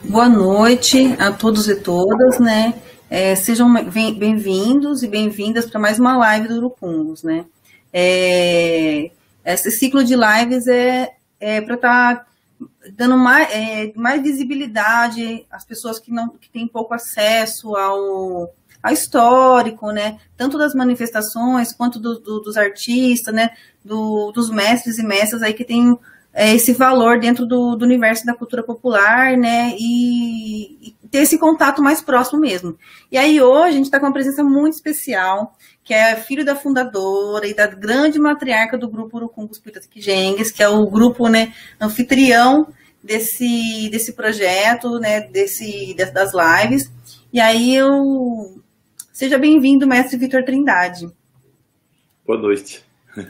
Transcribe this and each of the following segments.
Boa noite a todos e todas, né? Sejam bem-vindos e bem-vindas para mais uma live do Urucungos, né? Esse ciclo de lives é para estar dando mais visibilidade às pessoas que têm pouco acesso ao histórico, né? Tanto das manifestações quanto dos artistas, né? Dos mestres e mestras aí que têm esse valor dentro do universo da cultura popular, né, e ter esse contato mais próximo mesmo. E aí hoje a gente está com uma presença muito especial, que é filho da fundadora e da grande matriarca do grupo Urucungos Pitatiquengues, que é o grupo, né, anfitrião desse projeto, né, das lives. E aí seja bem-vindo, mestre Vitor Trindade. Boa noite.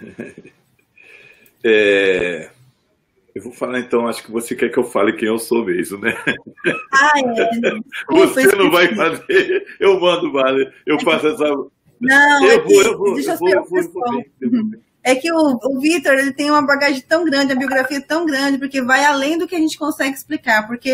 Eu vou falar então, acho que você quer que eu fale quem eu sou mesmo, né? Você não vai fazer, eu mando, vale. Eu faço essa... Não, deixa eu ver. É que o Vitor, ele tem uma bagagem tão grande, a biografia tão grande, porque vai além do que a gente consegue explicar, porque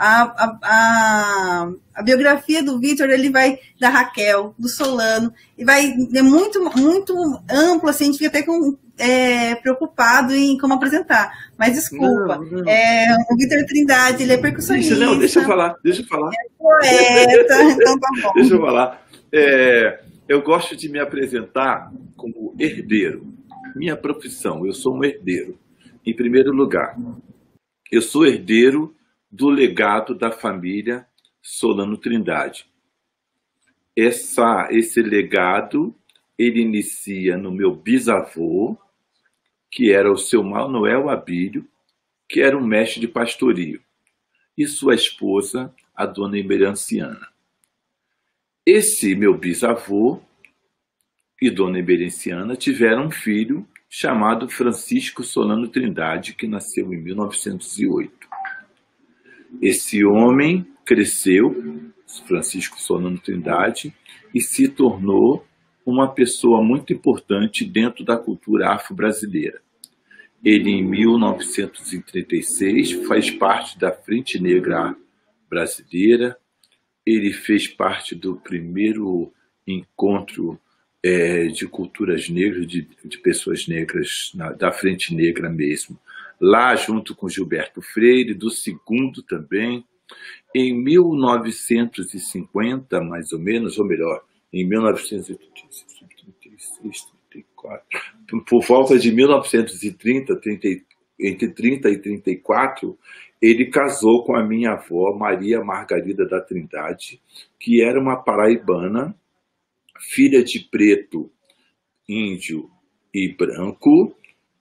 a biografia do Vitor, ele vai da Raquel, do Solano, e é muito, muito amplo, assim, a gente fica até preocupado em como apresentar. Mas desculpa, não. O Vitor Trindade, ele é percussionista. Deixa eu falar. É poeta, então tá bom. Deixa eu falar. Eu gosto de me apresentar como herdeiro. Minha profissão, eu sou um herdeiro. Em primeiro lugar, eu sou herdeiro do legado da família Solano Trindade. Esse legado, ele inicia no meu bisavô, que era o seu Manuel Abílio, que era um mestre de pastorio, e sua esposa, a dona Emerenciana. Esse meu bisavô e dona Emerenciana tiveram um filho chamado Francisco Solano Trindade, que nasceu em 1908. Esse homem cresceu, Francisco Solano Trindade, e se tornou uma pessoa muito importante dentro da cultura afro-brasileira. Ele, em 1936, faz parte da Frente Negra Brasileira. Ele fez parte do primeiro encontro de culturas negras, de pessoas negras, da Frente Negra mesmo. Lá, junto com Gilberto Freire, do segundo também. Em 1950, mais ou menos, ou melhor, em 1936, 34, por volta de 1930, entre 30 e 34, ele casou com a minha avó, Maria Margarida da Trindade, que era uma paraibana, filha de preto, índio e branco.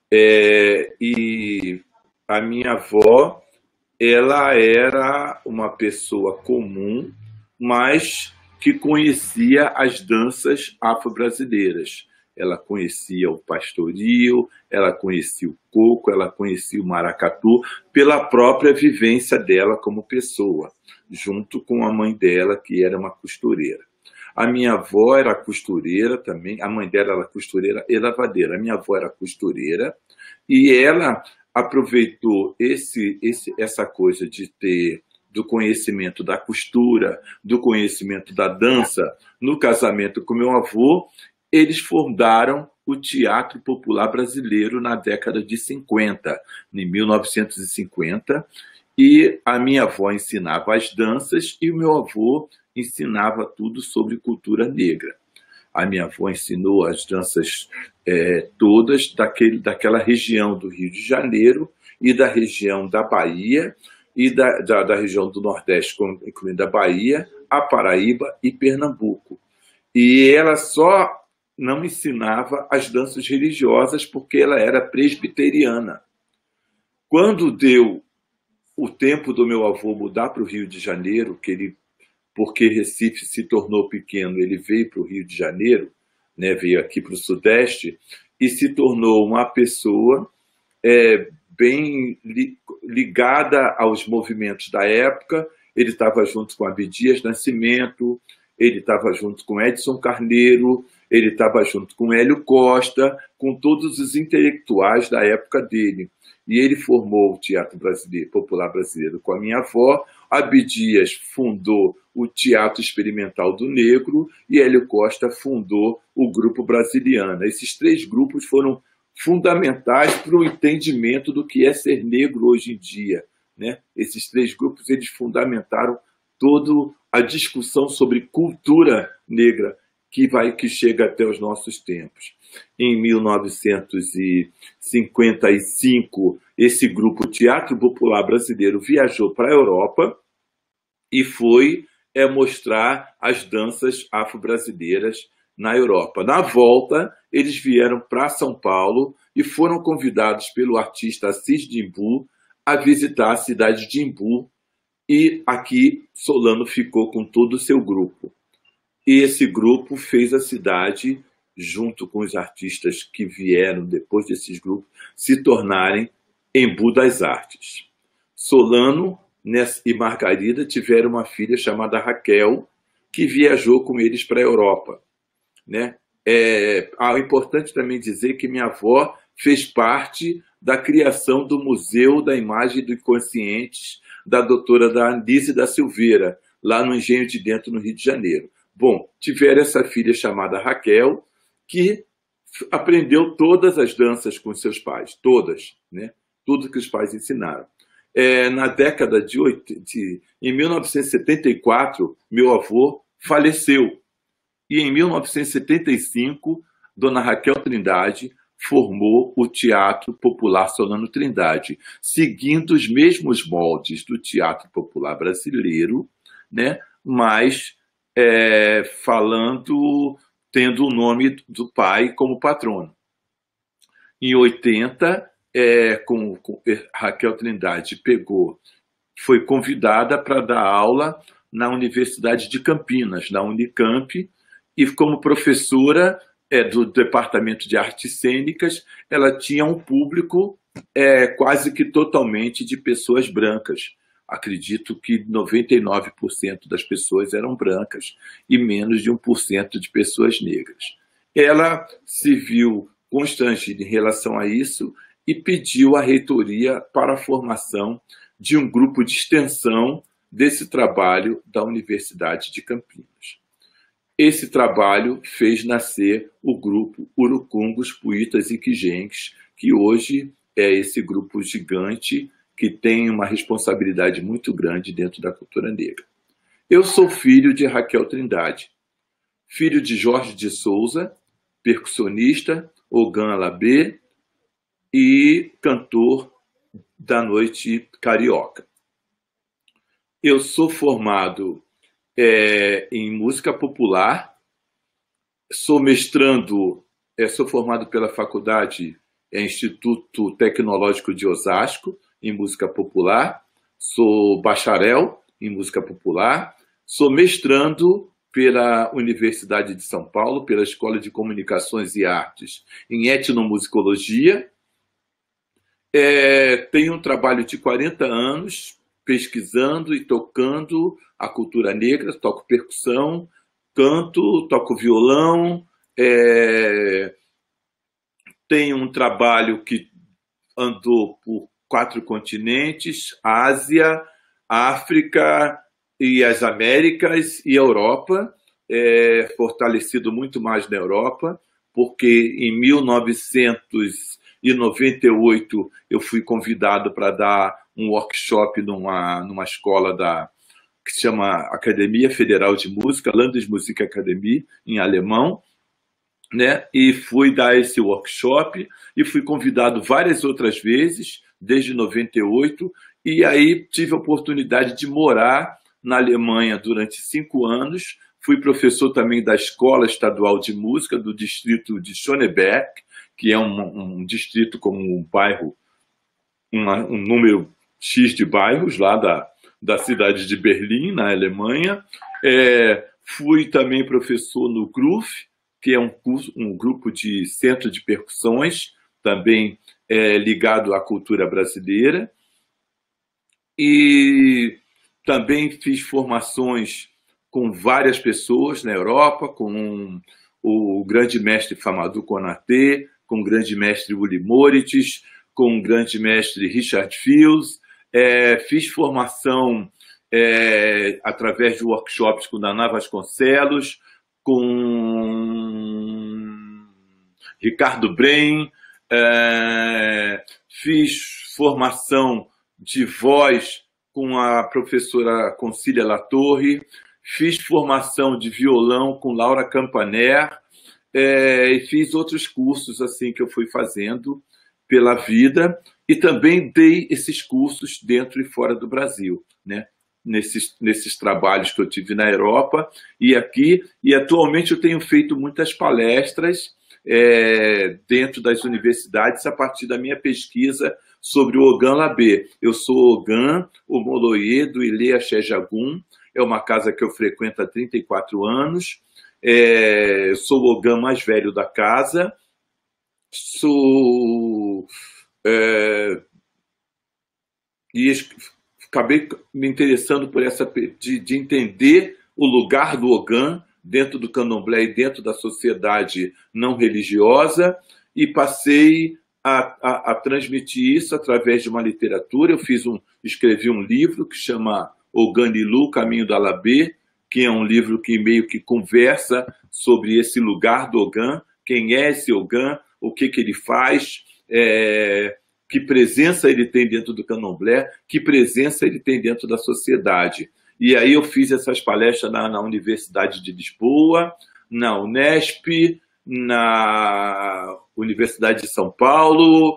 E a minha avó, ela era uma pessoa comum, mas que conhecia as danças afro-brasileiras. Ela conhecia o pastorio, ela conhecia o coco, ela conhecia o maracatu, pela própria vivência dela como pessoa, junto com a mãe dela, que era uma costureira. A minha avó era costureira também, a mãe dela era costureira e lavadeira. A minha avó era costureira e ela aproveitou essa coisa de ter do conhecimento da costura, do conhecimento da dança. No casamento com meu avô, eles fundaram o Teatro Popular Brasileiro na década de 50, em 1950, e a minha avó ensinava as danças e o meu avô ensinava tudo sobre cultura negra. A minha avó ensinou as danças todas daquela região do Rio de Janeiro e da região da Bahia e da região do Nordeste, incluindo a Bahia, a Paraíba e Pernambuco. E ela só não ensinava as danças religiosas porque ela era presbiteriana. Quando deu o tempo do meu avô mudar para o Rio de Janeiro, porque Recife se tornou pequeno, ele veio para o Rio de Janeiro, né, veio aqui para o Sudeste, e se tornou uma pessoa bem ligada aos movimentos da época. Ele estava junto com Abdias Nascimento, ele estava junto com Edson Carneiro, Ele estava junto com Hélio Costa, com todos os intelectuais da época dele. E ele formou o Teatro Popular Brasileiro com a minha avó. Abdias fundou o Teatro Experimental do Negro e Hélio Costa fundou o Grupo Brasiliana. Esses três grupos foram fundamentais para o entendimento do que é ser negro hoje em dia, né? Esses três grupos, eles fundamentaram toda a discussão sobre cultura negra que chega até os nossos tempos. Em 1955, esse grupo Teatro Popular Brasileiro viajou para a Europa e foi mostrar as danças afro-brasileiras na Europa. Na volta, eles vieram para São Paulo e foram convidados pelo artista Assis Dimbu a visitar a cidade de Imbu, e aqui Solano ficou com todo o seu grupo. E esse grupo fez a cidade, junto com os artistas que vieram depois desses grupos, se tornarem Embu das Artes. Solano e Margarida tiveram uma filha chamada Raquel, que viajou com eles para a Europa, né? É importante também dizer que minha avó fez parte da criação do Museu da Imagem do Inconscientes da doutora Anise da Silveira, lá no Engenho de Dentro, no Rio de Janeiro. Bom, tiveram essa filha chamada Raquel, que aprendeu todas as danças com seus pais, todas, né? Tudo que os pais ensinaram. Na década em 1974, meu avô faleceu. E em 1975, dona Raquel Trindade formou o Teatro Popular Solano Trindade, seguindo os mesmos moldes do Teatro Popular Brasileiro, né? Mas tendo o nome do pai como patrono. Em 80, Raquel Trindade foi convidada para dar aula na Universidade de Campinas, na Unicamp, e como professora do Departamento de Artes Cênicas, ela tinha um público quase que totalmente de pessoas brancas. Acredito que 99% das pessoas eram brancas e menos de 1% de pessoas negras. Ela se viu constrangida em relação a isso e pediu à reitoria para a formação de um grupo de extensão desse trabalho da Universidade de Campinas. Esse trabalho fez nascer o grupo Urucungos, Puitas e Quijengues, que hoje é esse grupo gigante que tem uma responsabilidade muito grande dentro da cultura negra. Eu sou filho de Raquel Trindade, filho de Jorge de Souza, percussionista, Ogan Alabê e cantor da noite carioca. Eu sou formado em música popular, sou mestrando, sou formado pela faculdade Instituto Tecnológico de Osasco, em música popular, sou bacharel em música popular, sou mestrando pela Universidade de São Paulo, pela Escola de Comunicações e Artes em etnomusicologia. Tenho um trabalho de 40 anos pesquisando e tocando a cultura negra, toco percussão, canto, toco violão, tenho um trabalho que andou por 4 continentes, Ásia, África e as Américas e Europa, fortalecido muito mais na Europa, porque em 1998 eu fui convidado para dar um workshop numa escola que se chama Academia Federal de Música, Landesmusikakademie, em alemão, né? E fui dar esse workshop e fui convidado várias outras vezes, desde 98, e aí tive a oportunidade de morar na Alemanha durante 5 anos. Fui professor também da Escola Estadual de Música do distrito de Schöneberg, que é um distrito como um bairro, um número X de bairros lá da cidade de Berlim, na Alemanha. Fui também professor no GRUF, que é um grupo de centro de percussões, também ligado à cultura brasileira. E também fiz formações com várias pessoas na Europa, com o grande mestre Famadou Konaté, com o grande mestre Uli Moritz, com o grande mestre Richard Fields, fiz formação através de workshops com Naná Vasconcelos, com Ricardo Bren, fiz formação de voz com a professora Concília Latorre, fiz formação de violão com Laura Campaner, e fiz outros cursos assim que eu fui fazendo pela vida, e também dei esses cursos dentro e fora do Brasil, né? Nesses trabalhos que eu tive na Europa e aqui, e atualmente eu tenho feito muitas palestras dentro das universidades a partir da minha pesquisa sobre o Ogan Labé. Eu sou Ogan Omoloye do Ilê Axé Jagum, é uma casa que eu frequento há 34 anos, sou o Ogan mais velho da casa, e acabei me interessando por de entender o lugar do Ogan dentro do candomblé e dentro da sociedade não religiosa, e passei a transmitir isso através de uma literatura. Eu escrevi um livro que chama Ogan Lilu, Caminho do Alabê, que é um livro que meio que conversa sobre esse lugar do Ogan, quem é esse Ogan, o que ele faz, que presença ele tem dentro do candomblé, que presença ele tem dentro da sociedade. E aí eu fiz essas palestras na Universidade de Lisboa, na Unesp, na Universidade de São Paulo,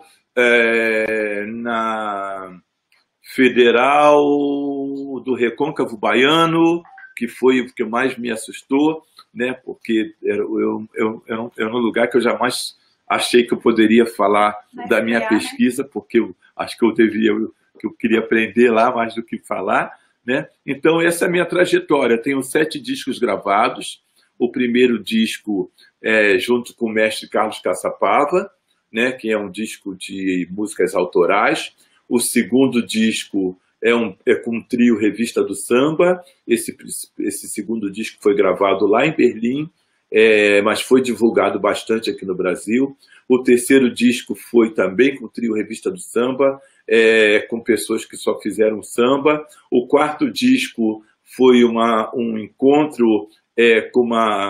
na Federal do Recôncavo Baiano, que foi o que mais me assustou, né? Porque era um lugar que eu jamais achei que eu poderia falar da minha pesquisa, porque eu acho que eu queria aprender lá mais do que falar, né? Então, essa é a minha trajetória. Tenho 7 discos gravados. O primeiro disco junto com o mestre Carlos Caçapava, né? Que é um disco de músicas autorais. O segundo disco com o trio Revista do Samba. Esse segundo disco foi gravado lá em Berlim, mas foi divulgado bastante aqui no Brasil. O terceiro disco foi também com o trio Revista do Samba, com pessoas que só fizeram samba. O quarto disco foi um encontro com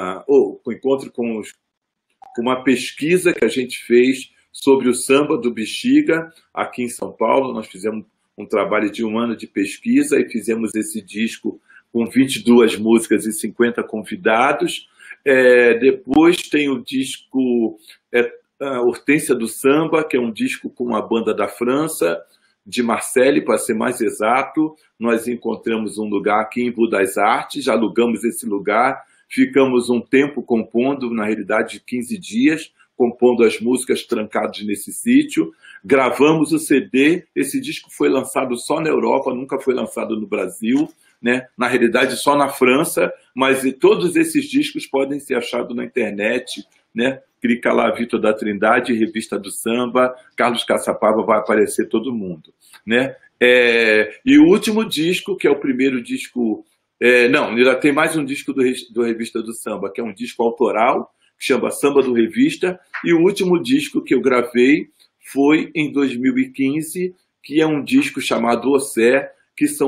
uma pesquisa que a gente fez sobre o samba do Bexiga, aqui em São Paulo. Nós fizemos um trabalho de 1 ano de pesquisa e fizemos esse disco com 22 músicas e 50 convidados. Depois tem o disco Hortência do Samba, que é um disco com uma banda da França, de Marseille, para ser mais exato. Nós encontramos um lugar aqui em Rua das Artes, alugamos esse lugar, ficamos um tempo compondo, na realidade 15 dias, compondo as músicas trancadas nesse sítio. Gravamos o CD, esse disco foi lançado só na Europa, nunca foi lançado no Brasil, né? Na realidade só na França, mas todos esses discos podem ser achados na internet, né? Clica lá, Vitor da Trindade, Revista do Samba, Carlos Caçapava, vai aparecer todo mundo, né? E o último disco, que é o primeiro disco... não, ainda tem mais um disco do Revista do Samba, que é um disco autoral, que chama Samba do Revista, e o último disco que eu gravei foi em 2015, que é um disco chamado Ossé, que são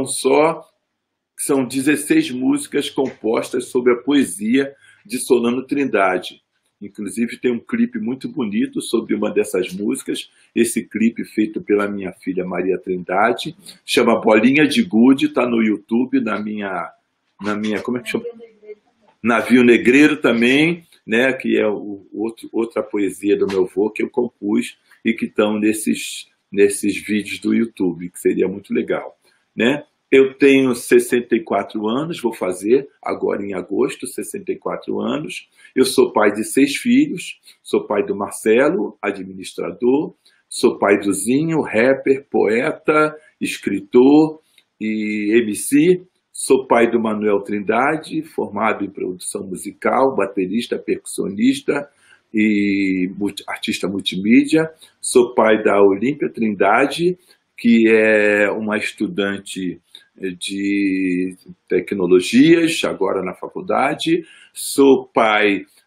16 músicas compostas sobre a poesia de Solano Trindade. Inclusive tem um clipe muito bonito sobre uma dessas músicas, esse clipe feito pela minha filha Maria Trindade, chama Bolinha de Gude, está no YouTube, na minha como é que chama? Navio Negreiro também, né, que é outra poesia do meu avô que eu compus e que estão nesses vídeos do YouTube, que seria muito legal, né? Eu tenho 64 anos, vou fazer agora em agosto, 64 anos. Eu sou pai de 6 filhos, sou pai do Marcelo, administrador, sou pai do Zinho, rapper, poeta, escritor e MC. Sou pai do Manuel Trindade, formado em produção musical, baterista, percussionista e artista multimídia. Sou pai da Olímpia Trindade, que é uma estudante de tecnologias, agora na faculdade. Sou pai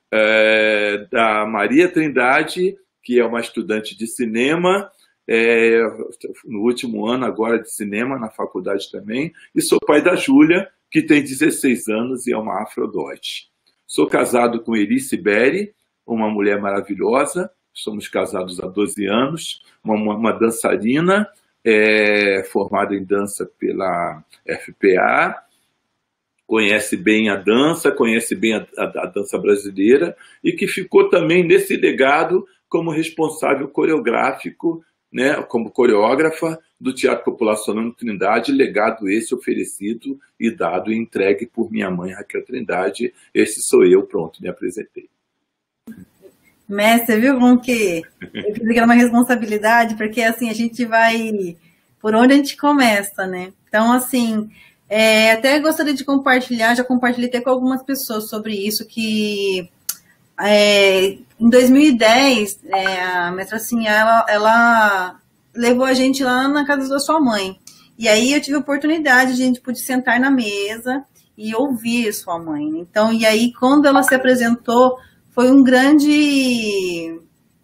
da Maria Trindade, que é uma estudante de cinema, é, no último ano agora de cinema, na faculdade também, e sou pai da Júlia, que tem 16 anos e é uma afrodóte. Sou casado com Eri Siberi, uma mulher maravilhosa, somos casados há 12 anos, uma dançarina, formada em dança pela FPA, conhece bem a dança, conhece bem a dança brasileira e que ficou também nesse legado como responsável coreográfico, né, como coreógrafa do Teatro Popular Solano Trindade, legado esse oferecido e dado e entregue por minha mãe, Raquel Trindade. Esse sou eu, pronto, me apresentei. Mestre, viu como que eu quis é uma responsabilidade, porque assim, a gente vai por onde a gente começa, né? Então, assim, até gostaria de compartilhar, já compartilhei até com algumas pessoas sobre isso, que em 2010, a mestra assim, ela levou a gente lá na casa da sua mãe. E aí eu tive a oportunidade de a gente poder sentar na mesa e ouvir sua mãe. Então, e aí quando ela se apresentou, foi um grande...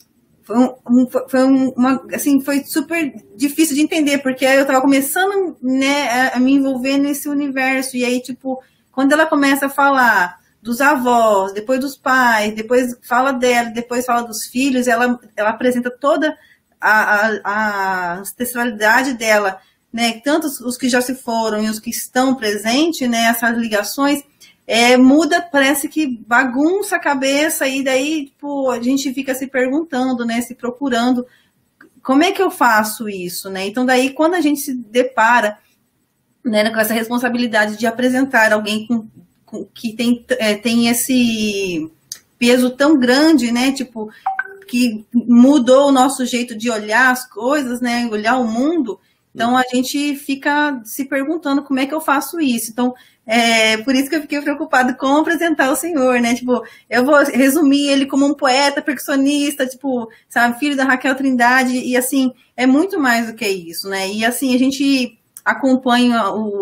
Foi super difícil de entender, porque eu estava começando, né, a me envolver nesse universo. E aí, tipo, quando ela começa a falar dos avós, depois dos pais, depois fala dela, depois fala dos filhos, ela apresenta toda a ancestralidade dela, né, tanto os que já se foram e os que estão presentes, né, essas ligações, muda, parece que bagunça a cabeça, e daí, tipo, a gente fica se perguntando, né, se procurando, como é que eu faço isso, né? Então, daí, quando a gente se depara, né, com essa responsabilidade de apresentar alguém que tem esse peso tão grande, né, tipo, que mudou o nosso jeito de olhar as coisas, né, olhar o mundo, então a gente fica se perguntando como é que eu faço isso. Então, por isso que eu fiquei preocupada com apresentar o senhor, né? Tipo, eu vou resumir ele como um poeta, percussionista, tipo, sabe, filho da Raquel Trindade, e assim, é muito mais do que isso, né? E assim, a gente acompanha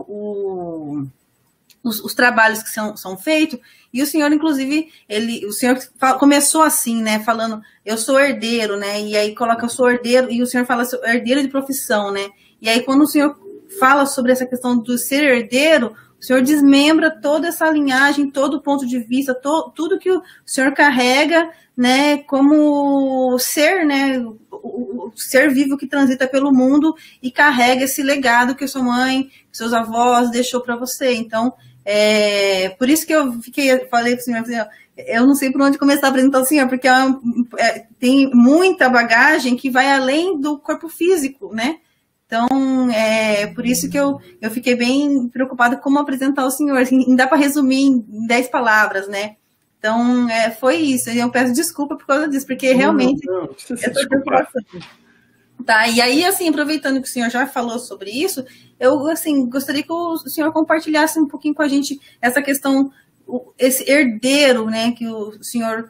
os trabalhos que são feitos, e o senhor, inclusive, o senhor começou assim, né, falando, eu sou herdeiro, né, e aí coloca, eu sou herdeiro, e o senhor fala, herdeiro de profissão, né, e aí quando o senhor fala sobre essa questão do ser herdeiro, o senhor desmembra toda essa linhagem, todo o ponto de vista, tudo que o senhor carrega, né, como ser, né, o ser vivo que transita pelo mundo e carrega esse legado que sua mãe, seus avós deixou para você. Então, por isso que eu falei para o senhor, assim, ó, eu não sei por onde começar a apresentar o senhor, porque tem muita bagagem que vai além do corpo físico, né? Então, por isso que eu fiquei bem preocupada como apresentar o senhor. Assim, não dá para resumir em 10 palavras, né? Então, foi isso. Eu peço desculpa por causa disso, porque realmente... Não precisa se desculpar. Tá, e aí, assim, aproveitando que o senhor já falou sobre isso, eu, assim, gostaria que o senhor compartilhasse um pouquinho com a gente essa questão, esse herdeiro, né, que o senhor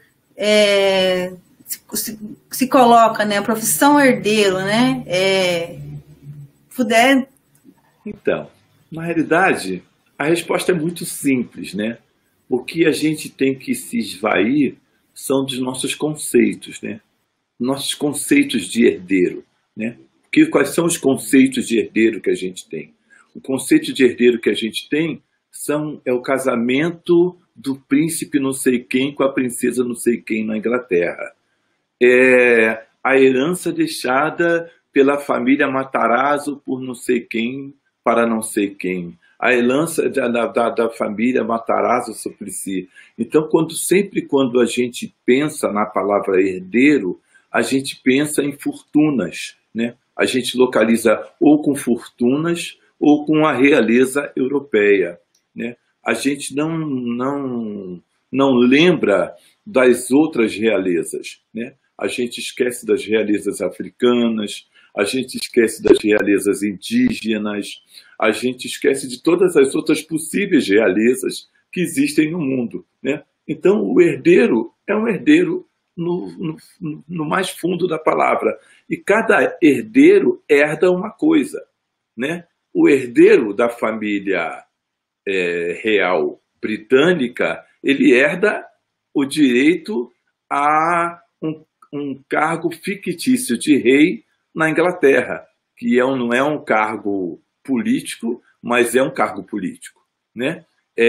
se coloca, né, a profissão herdeiro, né, puder... Então, na realidade, a resposta é muito simples, né? O que a gente tem que se esvair são dos nossos conceitos, né? Nossos conceitos de herdeiro, né? Quais são os conceitos de herdeiro que a gente tem? O conceito de herdeiro que a gente tem é o casamento do príncipe não sei quem com a princesa não sei quem na Inglaterra. É a herança deixada pela família Matarazzo por não sei quem para não sei quem. A herança da família Matarazzo Suplicy. Então, sempre quando a gente pensa na palavra herdeiro, a gente pensa em fortunas, né? A gente localiza ou com fortunas ou com a realeza europeia, né? A gente não lembra das outras realezas, né? A gente esquece das realezas africanas, a gente esquece das realezas indígenas, a gente esquece de todas as outras possíveis realezas que existem no mundo, né? Então, o herdeiro é um herdeiro no mais fundo da palavra. E cada herdeiro herda uma coisa, né? O herdeiro da família real britânica, ele herda o direito a um cargo fictício de rei na Inglaterra, que não é um cargo político, mas é um cargo político, né?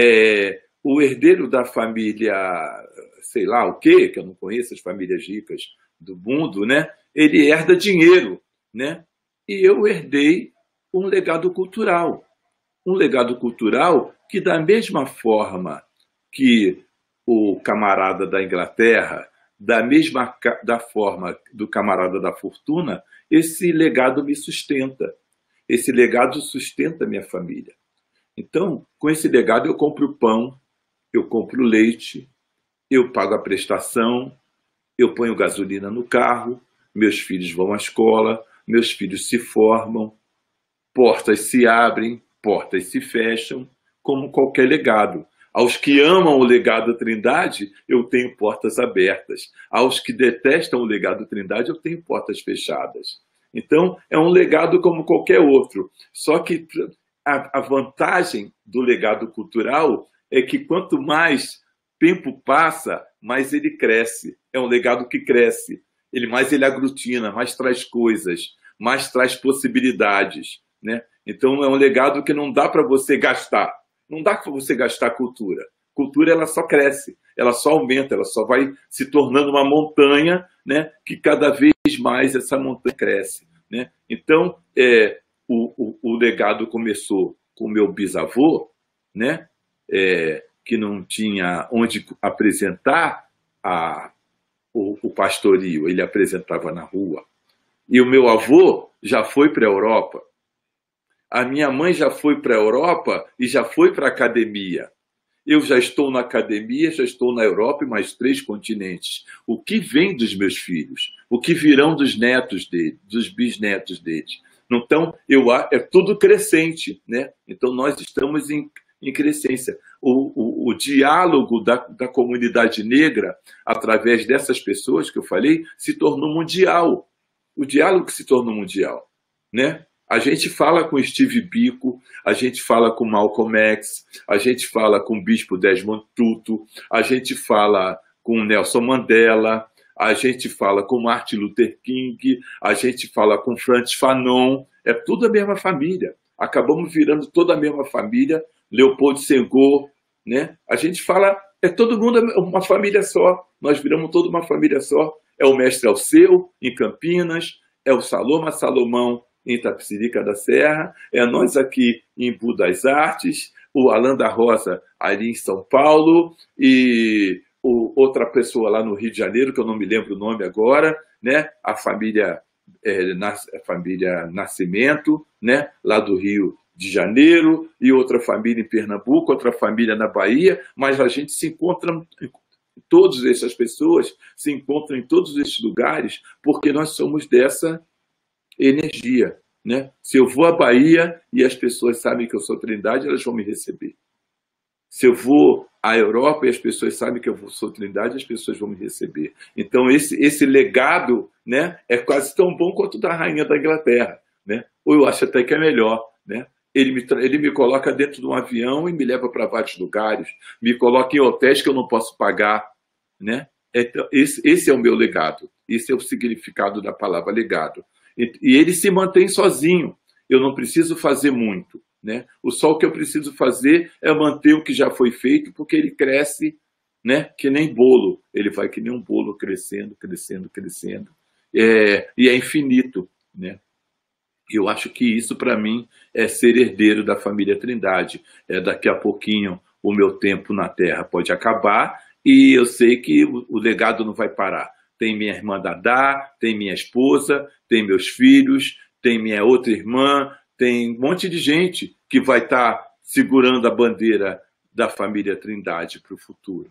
O herdeiro da família, sei lá o quê, que eu não conheço as famílias ricas do mundo, né? Ele herda dinheiro, né? E eu herdei um legado cultural. Um legado cultural que, da mesma forma que o camarada da Inglaterra, da forma do camarada da fortuna, esse legado me sustenta. Esse legado sustenta minha família. Então, com esse legado, eu compro pão, eu compro leite, eu pago a prestação, eu ponho gasolina no carro, meus filhos vão à escola, meus filhos se formam, portas se abrem, portas se fecham, como qualquer legado. Aos que amam o legado Trindade, eu tenho portas abertas. Aos que detestam o legado Trindade, eu tenho portas fechadas. Então, é um legado como qualquer outro. Só que a vantagem do legado cultural é que quanto mais tempo passa, mais ele cresce. É um legado que cresce. Mais ele aglutina, mais traz coisas, mais traz possibilidades, né? Então, é um legado que não dá para você gastar. Não dá para você gastar cultura. Cultura, ela só cresce, ela só aumenta, ela só vai se tornando uma montanha, né? Que cada vez mais essa montanha cresce, né? Então, o legado começou com meu bisavô, né? Que não tinha onde apresentar o pastorio, ele apresentava na rua. E o meu avô já foi para a Europa. A minha mãe já foi para a Europa e já foi para a academia. Eu já estou na academia, já estou na Europa e mais 3 continentes. O que vem dos meus filhos? O que virão dos netos dele, dos bisnetos deles? Então, é tudo crescente, né? Então, nós estamos em crescência. O diálogo da comunidade negra, através dessas pessoas que eu falei, se tornou mundial. O diálogo se tornou mundial, né? A gente fala com Steve Biko, a gente fala com Malcolm X, a gente fala com o bispo Desmond Tutu, a gente fala com Nelson Mandela, a gente fala com Martin Luther King, a gente fala com Frantz Fanon, é tudo a mesma família. Acabamos virando toda a mesma família, Leopoldo Senghor, né? A gente fala, todo mundo uma família só, nós viramos toda uma família só. É o Mestre Alceu, em Campinas, é o Salomão, em Itapecerica da Serra, é nós aqui em Embu das Artes, o Alan da Rosa ali em São Paulo, e outra pessoa lá no Rio de Janeiro, que eu não me lembro o nome agora, né? A família Nascimento, né? Lá do Rio de Janeiro, e outra família em Pernambuco, outra família na Bahia, mas a gente se encontra, todas essas pessoas se encontram em todos esses lugares, porque nós somos dessa energia, né? Se eu vou à Bahia e as pessoas sabem que eu sou Trindade, elas vão me receber. Se eu vou à Europa e as pessoas sabem que eu sou Trindade, as pessoas vão me receber. Então, esse legado, né, é quase tão bom quanto o da Rainha da Inglaterra, né? Ou eu acho até que é melhor, né? Ele me coloca dentro de um avião e me leva para vários lugares, me coloca em hotéis que eu não posso pagar, né? Então, esse é o meu legado, esse é o significado da palavra legado. E ele se mantém sozinho, eu não preciso fazer muito, né? Só o que eu preciso fazer é manter o que já foi feito, porque ele cresce, né? Que nem bolo, ele vai que nem um bolo crescendo, crescendo, crescendo, e é infinito, né? Eu acho que isso, para mim, é ser herdeiro da família Trindade. Daqui a pouquinho o meu tempo na Terra pode acabar e eu sei que o legado não vai parar. Tem minha irmã Dadá, tem minha esposa, tem meus filhos, tem minha outra irmã, tem um monte de gente que vai estar segurando a bandeira da família Trindade para o futuro.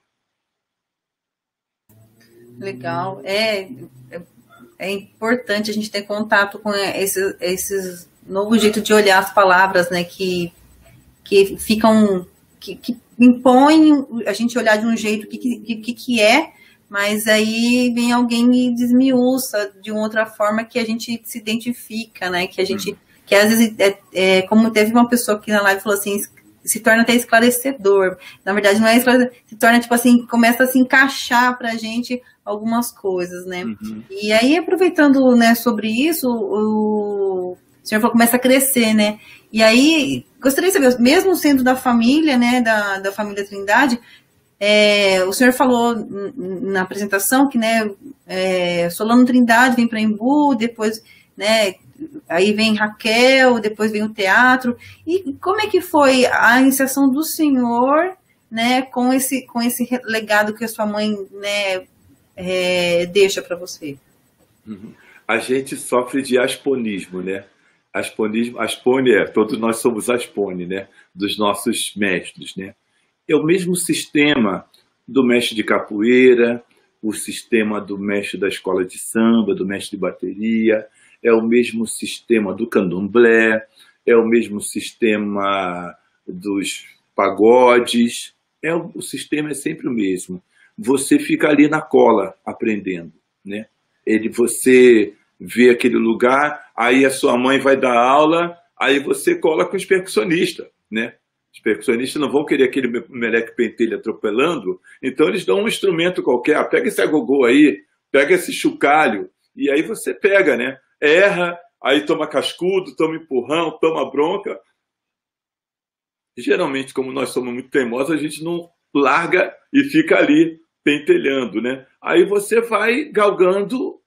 Legal. É importante a gente ter contato com esses novo jeito de olhar as palavras, né, que ficam, que impõem a gente olhar de um jeito que é, mas aí vem alguém e desmiuça de uma outra forma que a gente se identifica, né? Que a gente, que às vezes, como teve uma pessoa aqui na live falou assim, se torna até esclarecedor. Na verdade, não é esclarecedor, se torna, tipo assim, começa a se encaixar pra gente algumas coisas, né? Uhum. E aí, aproveitando, né, sobre isso, o senhor falou que começa a crescer, né? E aí, gostaria de saber, mesmo sendo da família, né, da família Trindade, o senhor falou na apresentação que, né, Solano Trindade vem para Embu, depois, né, aí vem Raquel, depois vem o teatro. E como é que foi a iniciação do senhor, né, com esse legado que a sua mãe, né, deixa para você? Uhum. A gente sofre de asponismo, né? Asponismo, aspone todos nós somos aspone, né? Dos nossos mestres, né? É o mesmo sistema do mestre de capoeira, o sistema do mestre da escola de samba, do mestre de bateria, é o mesmo sistema do candomblé, é o mesmo sistema dos pagodes, o sistema é sempre o mesmo. Você fica ali na cola aprendendo, né? Você vê aquele lugar, aí a sua mãe vai dar aula, aí você cola com os percussionistas, né? Os percussionistas não vão querer aquele meleque pentelho atropelando, então eles dão um instrumento qualquer, pega esse agogô aí, pega esse chocalho, e aí você pega, né? Erra, aí toma cascudo, toma empurrão, toma bronca. Geralmente, como nós somos muito teimosos, a gente não larga e fica ali pentelhando, né? Aí você vai galgando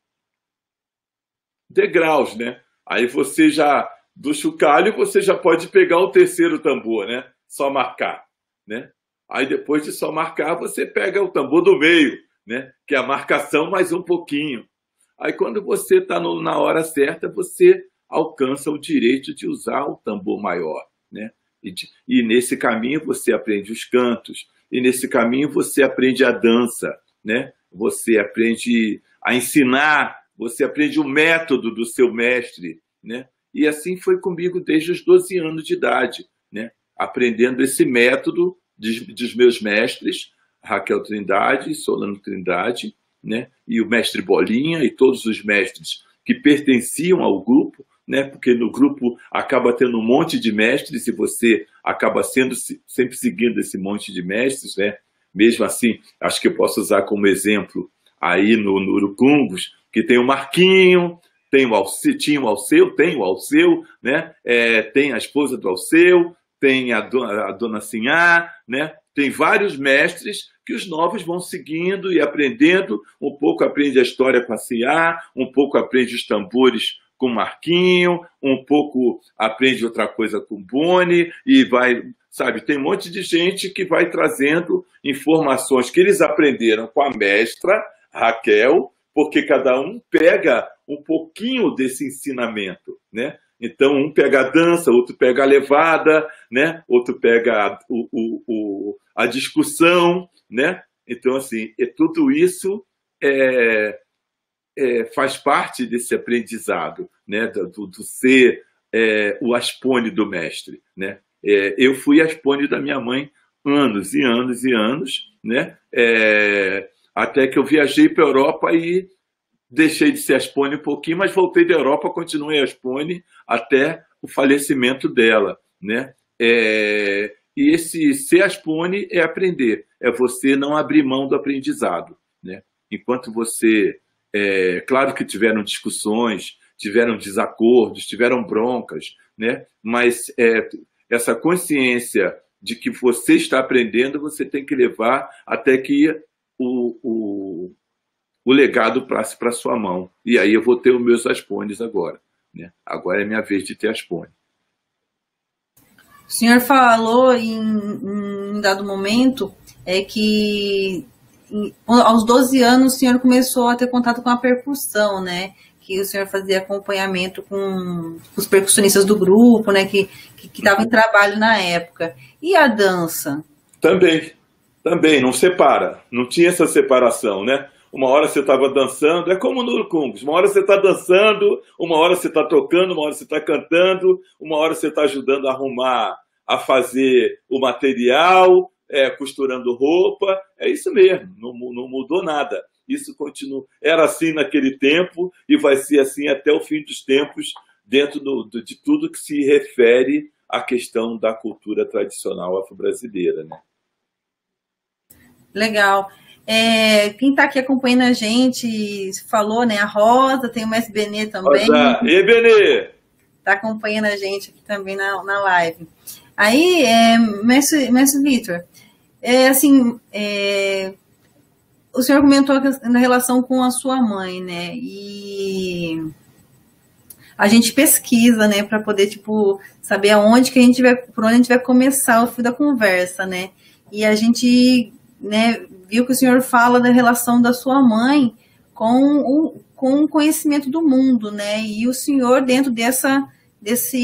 degraus, né? Aí você já, do chocalho, você já pode pegar o terceiro tambor, né? Só marcar, né? Aí depois de só marcar, você pega o tambor do meio, né? Que é a marcação mais um pouquinho. Aí quando você está na hora certa, você alcança o direito de usar o tambor maior, né? E nesse caminho você aprende os cantos, e nesse caminho você aprende a dança, né? Você aprende a ensinar, você aprende o método do seu mestre, né? E assim foi comigo desde os 12 anos de idade, né? Aprendendo esse método dos meus mestres, Raquel Trindade, Solano Trindade, né? E o mestre Bolinha e todos os mestres que pertenciam ao grupo, né? Porque no grupo acaba tendo um monte de mestres e você acaba sempre seguindo esse monte de mestres, né? Mesmo assim, acho que eu posso usar como exemplo aí no Urucungos, que tem o Marquinho, tinha o Alceu, tem o Alceu, né? Tem a esposa do Alceu, tem a dona Sinhá, né? Tem vários mestres que os novos vão seguindo e aprendendo. Um pouco aprende a história com a Sinhá, um pouco aprende os tambores com o Marquinho, um pouco aprende outra coisa com o Boni, e vai, sabe, tem um monte de gente que vai trazendo informações que eles aprenderam com a mestra Raquel, porque cada um pega um pouquinho desse ensinamento, né? Então, um pega a dança, outro pega a levada, né? Outro pega a discussão, né? Então, assim, tudo isso faz parte desse aprendizado, né? Do ser o aspone do mestre, né? Eu fui aspone da minha mãe anos e anos e anos, né? Até que eu viajei para a Europa e deixei de ser aspone um pouquinho, mas voltei da Europa, continuei aspone até o falecimento dela, né? E esse ser aspone é aprender, é você não abrir mão do aprendizado, né? Enquanto você... claro que tiveram discussões, tiveram desacordos, tiveram broncas, né? Mas essa consciência de que você está aprendendo, você tem que levar até que o legado passe para sua mão. E aí eu vou ter os meus aspones agora, né? Agora é minha vez de ter aspone. O senhor falou em dado momento que aos 12 anos o senhor começou a ter contato com a percussão, né? Que o senhor fazia acompanhamento com os percussionistas do grupo, né? Que estavam em trabalho na época. E a dança? Também, não separa. Não tinha essa separação, né? Uma hora você estava dançando, é como no Urucungos, uma hora você está dançando, uma hora você está tocando, uma hora você está cantando, uma hora você está ajudando a arrumar, a fazer o material, costurando roupa. É isso mesmo, não mudou nada. Isso continua. Era assim naquele tempo e vai ser assim até o fim dos tempos, dentro de tudo que se refere a questão da cultura tradicional afro-brasileira, né? Legal. Quem está aqui acompanhando a gente falou, né? A Rosa, tem o Mestre Benê também. Rosa, e Benê? Está acompanhando a gente aqui também na live. Aí, Mestre Vitor, assim, o senhor comentou na relação com a sua mãe, né? E a gente pesquisa, né, para poder, tipo, saber aonde que por onde a gente vai começar o fio da conversa, né? E a gente, né, viu que o senhor fala da relação da sua mãe com o conhecimento do mundo, né? E o senhor dentro desse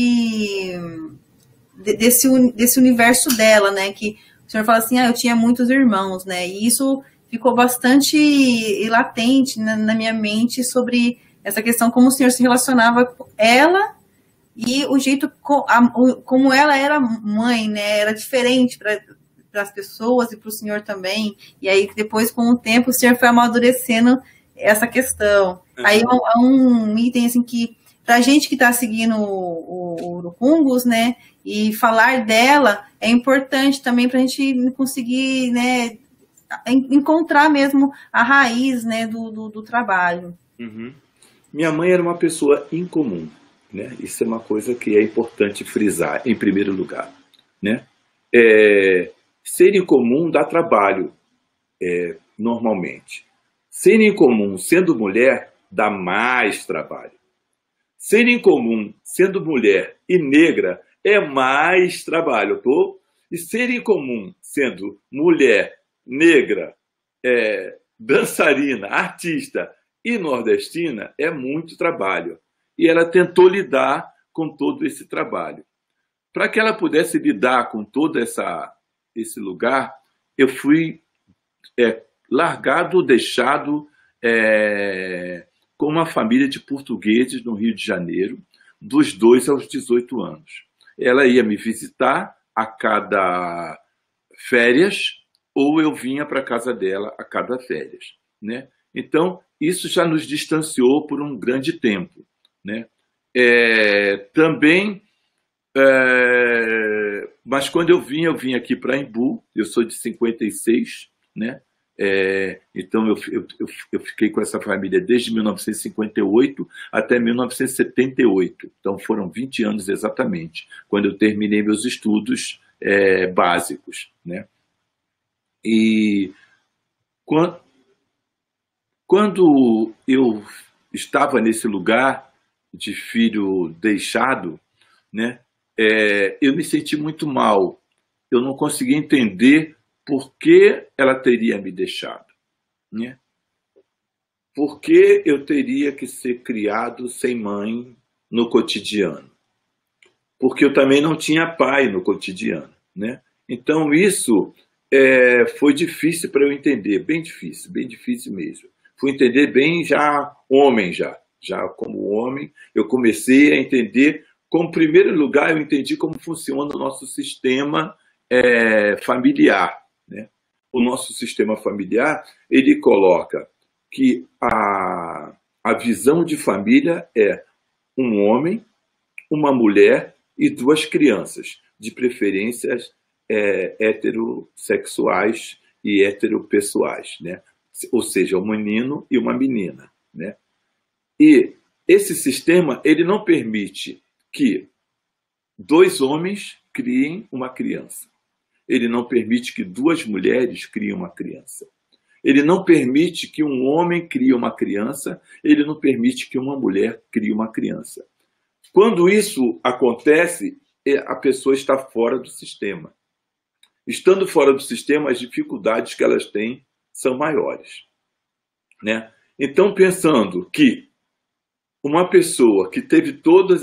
universo dela, né? Que o senhor fala assim, eu tinha muitos irmãos, né? E isso ficou bastante latente na minha mente sobre essa questão, como o senhor se relacionava com ela e o jeito como ela era mãe, né? Era diferente para as pessoas e para o senhor também. E aí, depois, com o tempo, o senhor foi amadurecendo essa questão. Uhum. Aí é um item, assim, que para a gente que está seguindo o Urucungus, né? E falar dela é importante também para a gente conseguir, né? Encontrar mesmo a raiz, né? Do trabalho. Uhum. Minha mãe era uma pessoa incomum, né? Isso é uma coisa que é importante frisar, em primeiro lugar, né? Ser incomum dá trabalho, normalmente. Ser incomum sendo mulher dá mais trabalho. Ser incomum sendo mulher e negra é mais trabalho, E ser incomum sendo mulher, negra, dançarina, artista e nordestina é muito trabalho. E ela tentou lidar com todo esse trabalho. Para que ela pudesse lidar com todo esse lugar, eu fui largado, deixado com uma família de portugueses no Rio de Janeiro, dos 2 aos 18 anos. Ela ia me visitar a cada férias, ou eu vinha para a casa dela a cada férias, né? Então, isso já nos distanciou por um grande tempo, né? Também, mas quando eu vim aqui para Embu, eu sou de 56, né? Então eu fiquei com essa família desde 1958 até 1978, então foram 20 anos exatamente, quando eu terminei meus estudos básicos, né? E quando eu estava nesse lugar de filho deixado, né, eu me senti muito mal. Eu não conseguia entender por que ela teria me deixado, né? Por que eu teria que ser criado sem mãe no cotidiano? Porque eu também não tinha pai no cotidiano, né? Então isso foi difícil para eu entender, bem difícil mesmo. Fui entender bem já homem, já como homem, eu comecei a entender, como primeiro lugar eu entendi como funciona o nosso sistema familiar, né? O nosso sistema familiar, ele coloca que a visão de família é um homem, uma mulher e 2 crianças, de preferências heterossexuais e heteropessoais, né? Ou seja, um menino e uma menina, né? E esse sistema ele não permite que 2 homens criem uma criança. Ele não permite que 2 mulheres criem uma criança. Ele não permite que um homem crie uma criança. Ele não permite que uma mulher crie uma criança. Quando isso acontece, a pessoa está fora do sistema. Estando fora do sistema, as dificuldades que elas têm são maiores, né? Então, pensando que uma pessoa que teve todas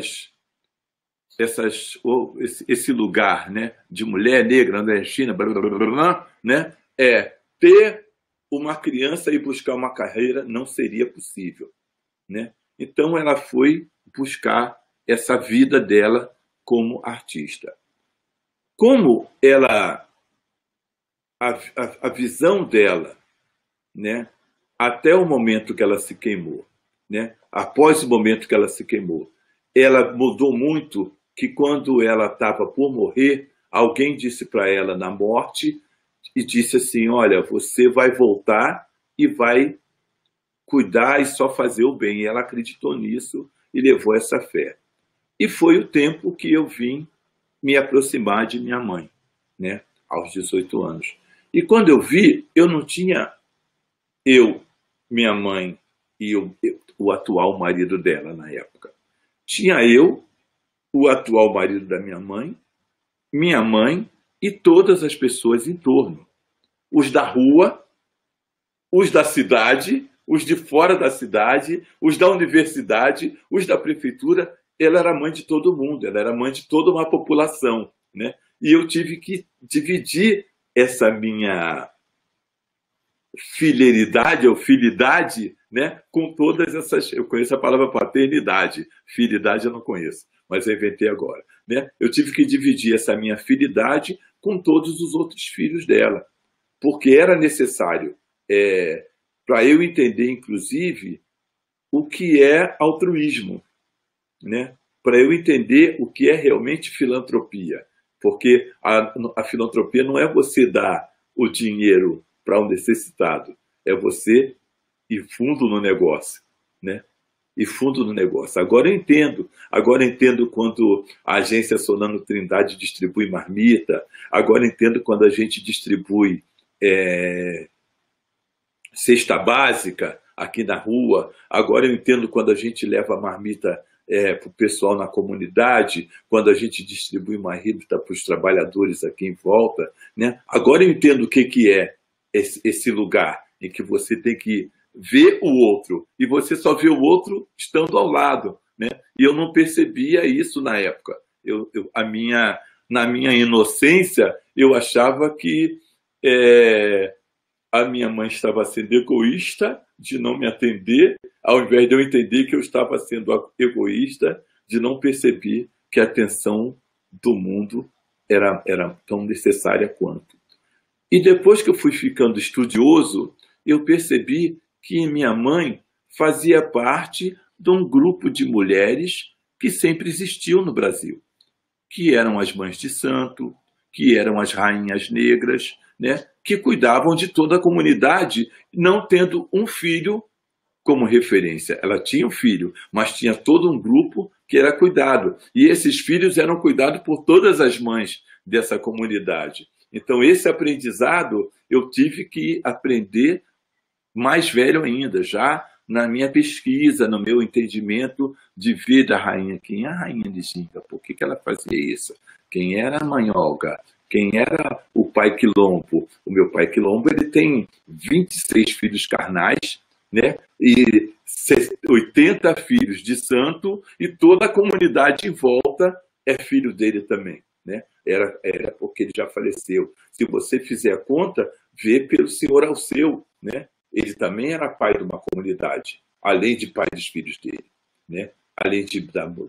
esse lugar, né, de mulher negra, nordestina, blá, blá, blá, blá, né, ter uma criança e buscar uma carreira não seria possível, né? Então ela foi buscar essa vida dela como artista. Como ela, a visão dela, né, até o momento que ela se queimou, né, após o momento que ela se queimou, ela mudou muito que quando ela estava por morrer, alguém disse para ela na morte e disse assim: olha, você vai voltar e vai cuidar e só fazer o bem. E ela acreditou nisso e levou essa fé. E foi o tempo que eu vim me aproximar de minha mãe, né, aos 18 anos. E quando eu vi, eu não tinha minha mãe e o atual marido dela na época. Tinha eu, o atual marido da minha mãe e todas as pessoas em torno. Os da rua, os da cidade, os de fora da cidade, os da universidade, os da prefeitura. Ela era mãe de todo mundo, ela era mãe de toda uma população, né? E eu tive que dividir essa minha fidelidade ou filidade, né, com todas essas... Eu conheço a palavra paternidade, filidade eu não conheço, mas eu inventei agora, né? Eu tive que dividir essa minha filidade com todos os outros filhos dela, porque era necessário, para eu entender, inclusive, o que é altruísmo, né? Para eu entender o que é realmente filantropia, porque a filantropia não é você dar o dinheiro para um necessitado, é você ir fundo no negócio, né? E fundo no negócio. Agora eu entendo quando a agência Solano Trindade distribui marmita, agora eu entendo quando a gente distribui cesta básica aqui na rua, agora eu entendo quando a gente leva marmita para o pessoal na comunidade, quando a gente distribui marmita para os trabalhadores aqui em volta, né? Agora eu entendo o que é esse lugar em que você tem que ver o outro, e você só vê o outro estando ao lado, né? E eu não percebia isso na época. Na minha inocência, eu achava que a minha mãe estava sendo egoísta de não me atender, ao invés de eu entender que eu estava sendo egoísta de não perceber que a atenção do mundo era tão necessária quanto. E depois que eu fui ficando estudioso, eu percebi que minha mãe fazia parte de um grupo de mulheres que sempre existiu no Brasil, que eram as mães de santo, que eram as rainhas negras, né, que cuidavam de toda a comunidade, não tendo um filho como referência. Ela tinha um filho, mas tinha todo um grupo que era cuidado. E esses filhos eram cuidados por todas as mães dessa comunidade. Então, esse aprendizado eu tive que aprender mais velho ainda, já na minha pesquisa, no meu entendimento de ver da rainha. Quem é a rainha de Ginga? Por que ela fazia isso? Quem era a mãe Olga? Quem era o pai Quilombo? O meu pai Quilombo, ele tem 26 filhos carnais, né? E 80 filhos de santo, e toda a comunidade em volta é filho dele também, né? Era porque ele já faleceu. Se você fizer a conta, vê pelo senhor Alceu, né? Ele também era pai de uma comunidade, além de pai dos filhos dele, né? Além de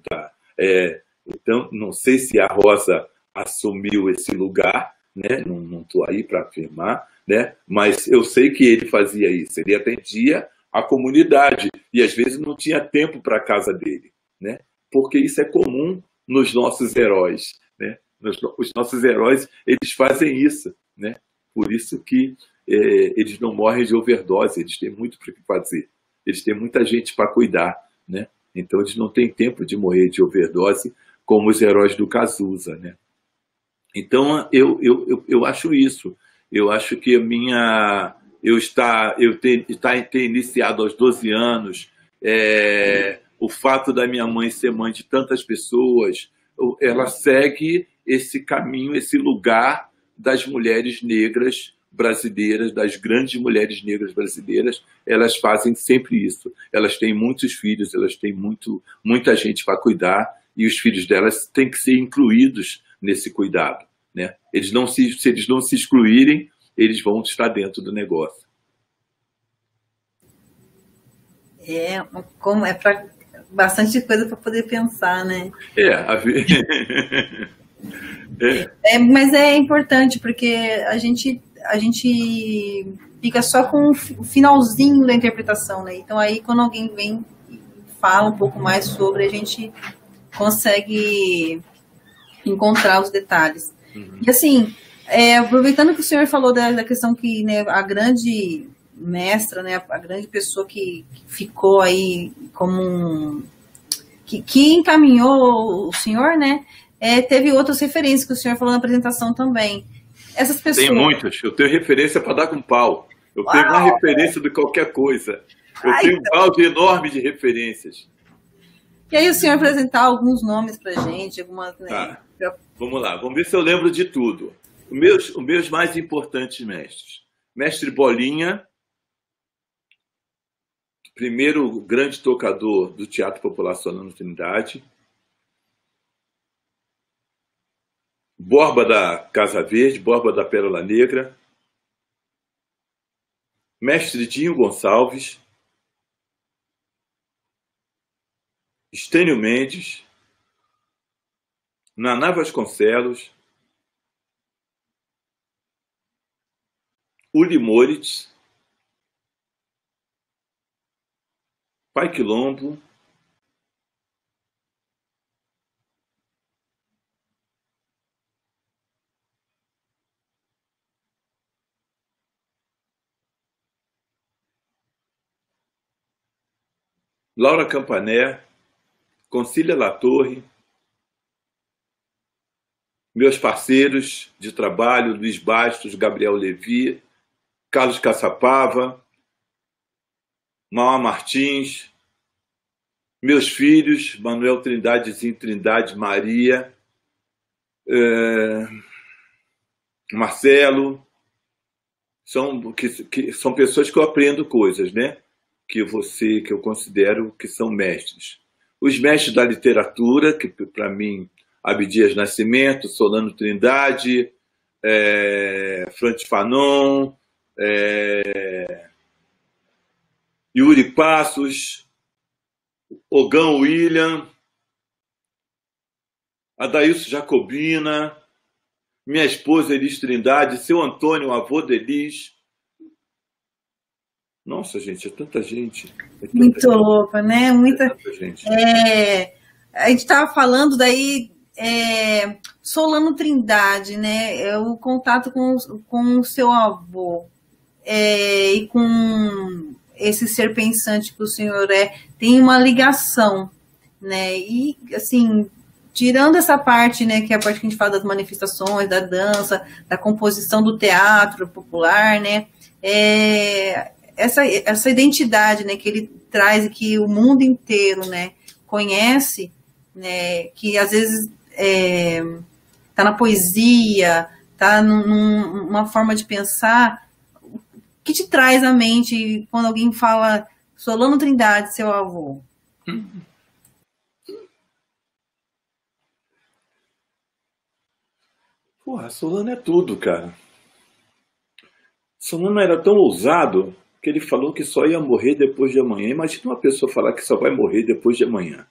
então, não sei se a Rosa assumiu esse lugar, né? Não estou aí para afirmar, né? Mas eu sei que ele fazia isso, ele atendia a comunidade e às vezes não tinha tempo para a casa dele, né? Porque isso é comum nos nossos heróis, né? Os nossos heróis, eles fazem isso, né? Por isso que eles não morrem de overdose, eles têm muito para fazer, eles têm muita gente para cuidar, né? Então eles não têm tempo de morrer de overdose como os heróis do Cazuza, né? Então eu acho isso, eu acho que ter iniciado aos 12 anos, o fato da minha mãe ser mãe de tantas pessoas, ela segue esse caminho, esse lugar das mulheres negras brasileiras, das grandes mulheres negras brasileiras. Elas fazem sempre isso. Elas têm muitos filhos, elas têm muita gente para cuidar, e os filhos delas têm que ser incluídos nesse cuidado, né? Se eles não se excluírem, eles vão estar dentro do negócio. Como é para bastante coisa para poder pensar, né? Mas é importante, porque a gente fica só com o finalzinho da interpretação, né? Então aí quando alguém vem e fala um pouco mais sobre, a gente consegue encontrar os detalhes. Uhum. E assim, aproveitando que o senhor falou da questão que, né, a grande mestra, né, a grande pessoa que ficou aí como que encaminhou o senhor, né, teve outras referências que o senhor falou na apresentação também. Essas pessoas... Tem muitas. Eu tenho referência para dar com pau. Eu tenho mais referência do que qualquer coisa. Eu tenho um balde enorme de referências. E aí o senhor apresentar alguns nomes para a gente, algumas... Né, tá. Vamos lá, vamos ver se eu lembro de tudo. Os meus mais importantes mestres. Mestre Bolinha, primeiro grande tocador do Teatro Popular Solano Trindade. Borba da Casa Verde, Borba da Pérola Negra. Mestre Dinho Gonçalves. Estênio Mendes. Naná Vasconcelos. Uli Moritz. Pai Quilombo. Laura Campané. Concília Latorre. Meus parceiros de trabalho, Luiz Bastos, Gabriel Levi, Carlos Caçapava, Mauá Martins, meus filhos, Manuel Trindadezinho, Trindade Maria, Marcelo, são pessoas que eu aprendo coisas, né? Que eu considero que são mestres. Os mestres da literatura, que para mim, Abdias Nascimento, Solano Trindade, Francis Fanon, Yuri Passos, Ogão William, Adailson Jacobina, minha esposa Elis Trindade, seu Antônio, avô de Elis. Nossa, gente, é tanta gente. Muito louco, né? Muita gente. A gente estava falando daí, Solano Trindade, né? O contato com o seu avô e com esse ser pensante que o senhor tem uma ligação, né? E, assim, tirando essa parte, né, que é a parte que a gente fala das manifestações, da dança, da composição do teatro popular, né? Essa identidade, né, que ele traz e que o mundo inteiro, né, conhece, né, que às vezes está na poesia, está numa forma de pensar, que te traz à mente quando alguém fala Solano Trindade, seu avô? Porra, Solano é tudo, cara. Solano era tão ousado que ele falou que só ia morrer depois de amanhã. Imagina uma pessoa falar que só vai morrer depois de amanhã.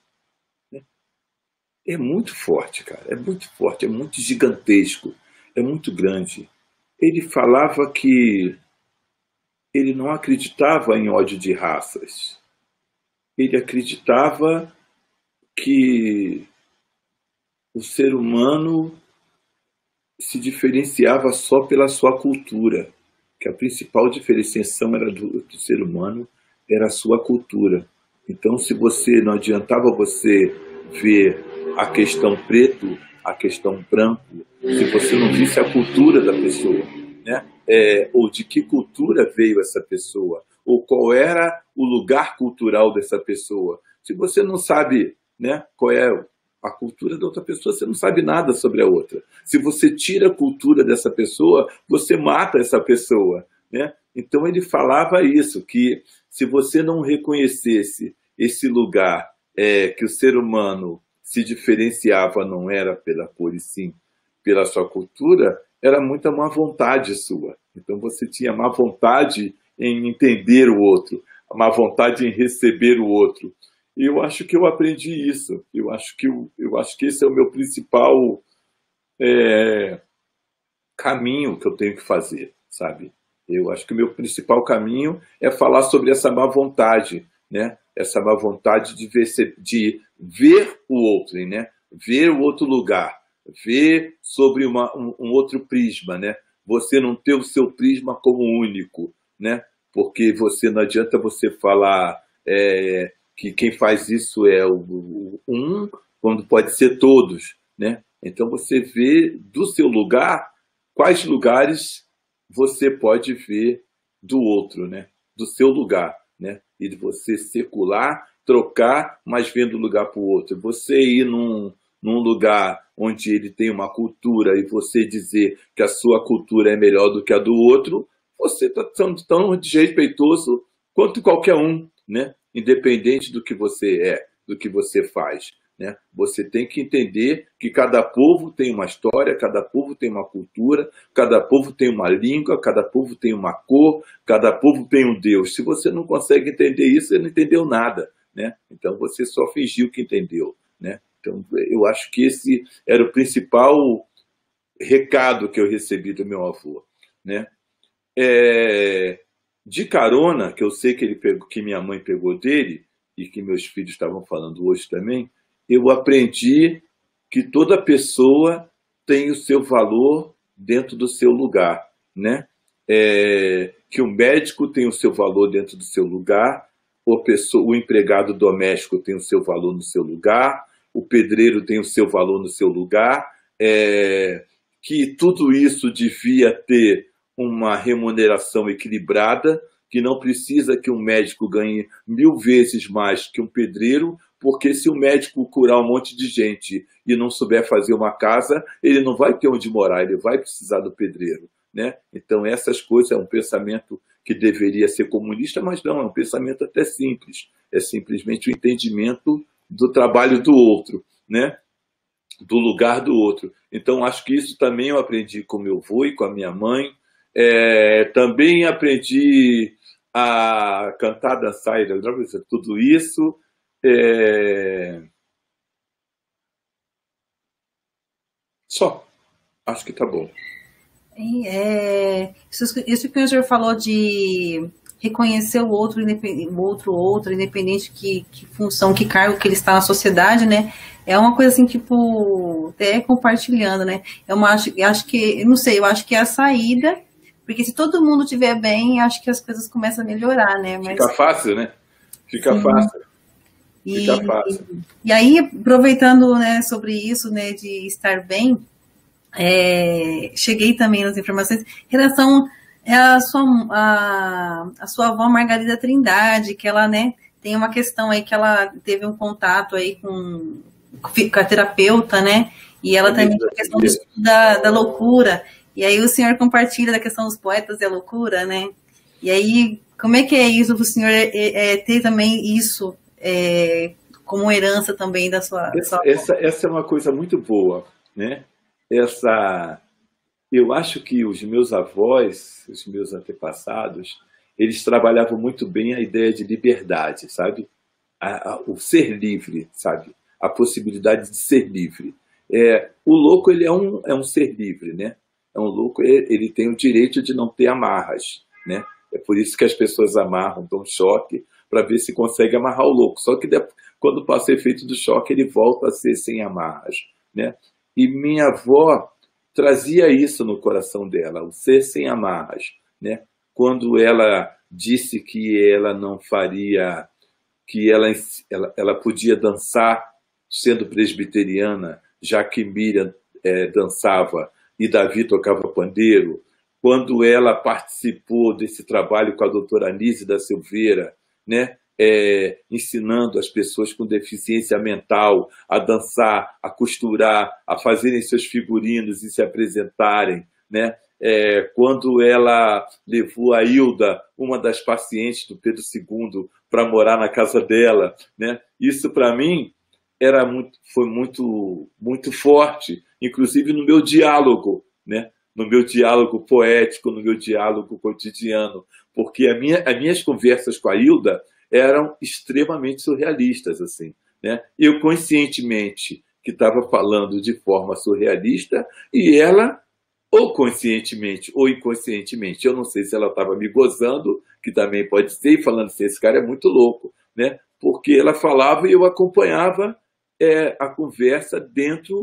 É muito forte, cara. É muito forte, é muito gigantesco, é muito grande. Ele falava que ele não acreditava em ódio de raças. Ele acreditava que o ser humano se diferenciava só pela sua cultura, que a principal diferenciação era do ser humano era a sua cultura. Então, se você não adiantava você ver a questão preto, a questão branco, se você não visse a cultura da pessoa, né? Ou de que cultura veio essa pessoa, ou qual era o lugar cultural dessa pessoa. Se você não sabe, né, qual é a cultura da outra pessoa, você não sabe nada sobre a outra. Se você tira a cultura dessa pessoa, você mata essa pessoa, né? Então ele falava isso, que se você não reconhecesse esse lugar que o ser humano se diferenciava, não era pela cor e sim pela sua cultura, era muita má vontade sua. Então você tinha má vontade em entender o outro, má vontade em receber o outro. E eu acho que eu aprendi isso. Eu acho que esse é o meu principal caminho que eu tenho que fazer, sabe? Eu acho que o meu principal caminho é falar sobre essa má vontade, né? Essa má vontade de ver o outro, né? Ver o outro lugar. Ver sobre um outro prisma, né? Você não ter o seu prisma como único, né? Porque você não adianta você falar que quem faz isso é o um, quando pode ser todos, né? Então você vê do seu lugar quais lugares você pode ver do outro, né? Do seu lugar, né? E de você circular, trocar, mas vendo um lugar para o outro. Você ir num lugar onde ele tem uma cultura e você dizer que a sua cultura é melhor do que a do outro, você está tão desrespeitoso quanto qualquer um, né? Independente do que você é, do que você faz, né? Você tem que entender que cada povo tem uma história, cada povo tem uma cultura, cada povo tem uma língua, cada povo tem uma cor, cada povo tem um Deus. Se você não consegue entender isso, você não entendeu nada, né? Então você só fingiu que entendeu, né? Então eu acho que esse era o principal recado que eu recebi do meu avô, né? De carona, que eu sei que ele pegou, que minha mãe pegou dele e que meus filhos estavam falando hoje também, eu aprendi que toda pessoa tem o seu valor dentro do seu lugar, né? Que o médico tem o seu valor dentro do seu lugar, o empregado doméstico tem o seu valor no seu lugar, o pedreiro tem o seu valor no seu lugar, que tudo isso devia ter uma remuneração equilibrada, que não precisa que um médico ganhe 1000 vezes mais que um pedreiro, porque se o médico curar um monte de gente e não souber fazer uma casa, ele não vai ter onde morar, ele vai precisar do pedreiro, né? Então essas coisas é um pensamento que deveria ser comunista, mas não, é um pensamento até simples, é simplesmente o entendimento do trabalho do outro, né? Do lugar do outro. Então acho que isso também eu aprendi com meu avô e com a minha mãe. Também aprendi a cantar, dançar e tudo isso. Só, acho que tá bom. Isso que o senhor falou de reconhecer o outro, independente que função, que cargo que ele está na sociedade, né? É uma coisa assim, tipo, até compartilhando, né? Acho que, não sei, eu acho que é a saída, porque se todo mundo estiver bem, acho que as coisas começam a melhorar, né? Fica fácil, né? Fica fácil. Fica fácil. E aí, aproveitando, né, sobre isso, né, de estar bem, cheguei também nas informações em relação à sua avó Margarida Trindade, que ela, né, tem uma questão aí que ela teve um contato aí com a terapeuta, né, e ela também tem a questão do estudo da loucura, e aí o senhor compartilha da questão dos poetas e a loucura, né, e aí, como é que é isso para o senhor ter também isso como herança também da sua essa é uma coisa muito boa, né? Eu acho que os meus avós, os meus antepassados, eles trabalhavam muito bem a ideia de liberdade, sabe? O ser livre, sabe? A possibilidade de ser livre. O louco, ele é um ser livre, né? Um louco, ele tem o direito de não ter amarras, né? É por isso que as pessoas amarram, dão choque, para ver se consegue amarrar o louco. Só que quando passa o efeito do choque, ele volta a ser sem amarras, né? E minha avó trazia isso no coração dela, o ser sem amarras, né? Quando ela disse que ela não faria, que ela podia dançar sendo presbiteriana, já que Miriam dançava e Davi tocava pandeiro, quando ela participou desse trabalho com a doutora Anise da Silveira, né? Ensinando as pessoas com deficiência mental a dançar, a costurar, a fazerem seus figurinos e se apresentarem, né? Quando ela levou a Hilda, uma das pacientes do Pedro II, para morar na casa dela, né? Isso para mim foi muito forte, inclusive no meu diálogo, né? No meu diálogo poético, no meu diálogo cotidiano, porque as minhas conversas com a Hilda eram extremamente surrealistas, assim, né? Eu conscientemente que estava falando de forma surrealista e ela, ou conscientemente ou inconscientemente, eu não sei se ela estava me gozando, que também pode ser, e falando assim, esse cara é muito louco, né? Porque ela falava e eu acompanhava a conversa dentro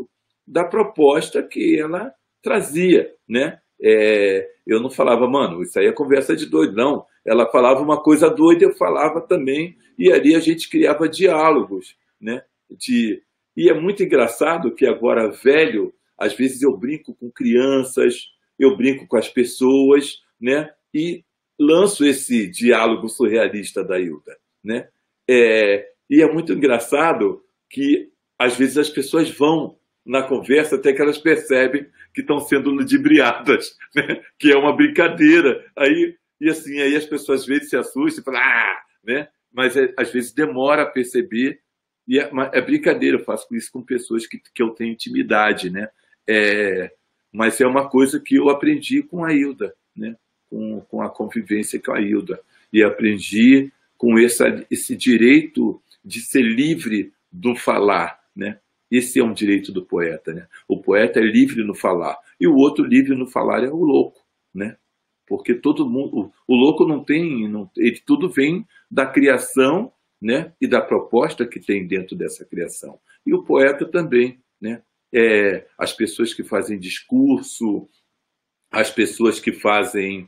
da proposta que ela trazia, né? Eu não falava, mano, isso aí é conversa de doido, não. Ela falava uma coisa doida, eu falava também, e ali a gente criava diálogos, né? E é muito engraçado que agora, velho, às vezes eu brinco com crianças, eu brinco com as pessoas, né? E lanço esse diálogo surrealista da Hilda, né? E é muito engraçado que, às vezes, as pessoas vão na conversa até que elas percebem que estão sendo ludibriadas, né? Que é uma brincadeira. Aí as pessoas às vezes se assustam e falam, né? Mas às vezes demora a perceber, e é brincadeira, eu faço isso com pessoas que eu tenho intimidade, né? Mas é uma coisa que eu aprendi com a Hilda, né? Com a convivência com a Hilda. E aprendi com esse direito de ser livre do falar, né? Esse é um direito do poeta, né? O poeta é livre no falar, e o outro livre no falar é o louco, né? Porque todo mundo, o louco ele tudo vem da criação, né? E da proposta que tem dentro dessa criação. E o poeta também, né? As pessoas que fazem discurso, as pessoas que fazem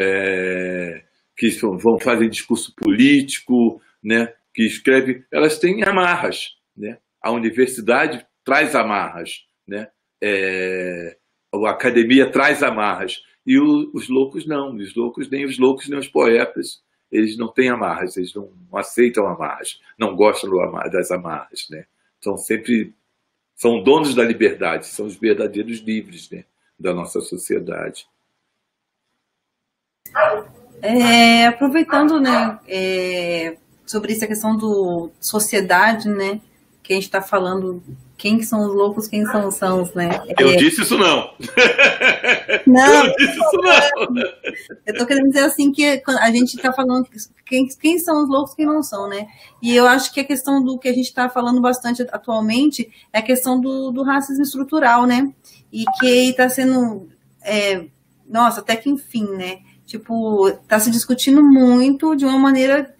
fazem discurso político, né? Que escrevem, elas têm amarras, né? A universidade traz amarras, né? A academia traz amarras, e os loucos não, nem os loucos nem os poetas, eles não têm amarras, eles não aceitam amarras, não gostam das amarras, né? São donos da liberdade, são os verdadeiros livres, né? Da nossa sociedade. Aproveitando, né, sobre essa questão do sociedade, né, que a gente está falando, quem são os loucos, quem são os sãos, né? Eu disse isso não. Não, eu não disse isso não. Eu tô querendo dizer assim que a gente está falando quem são os loucos, quem não são, né? E eu acho que a questão do que a gente está falando bastante atualmente é a questão do racismo estrutural, né? E que está sendo, nossa, até que enfim, né? Tipo, está se discutindo muito de uma maneira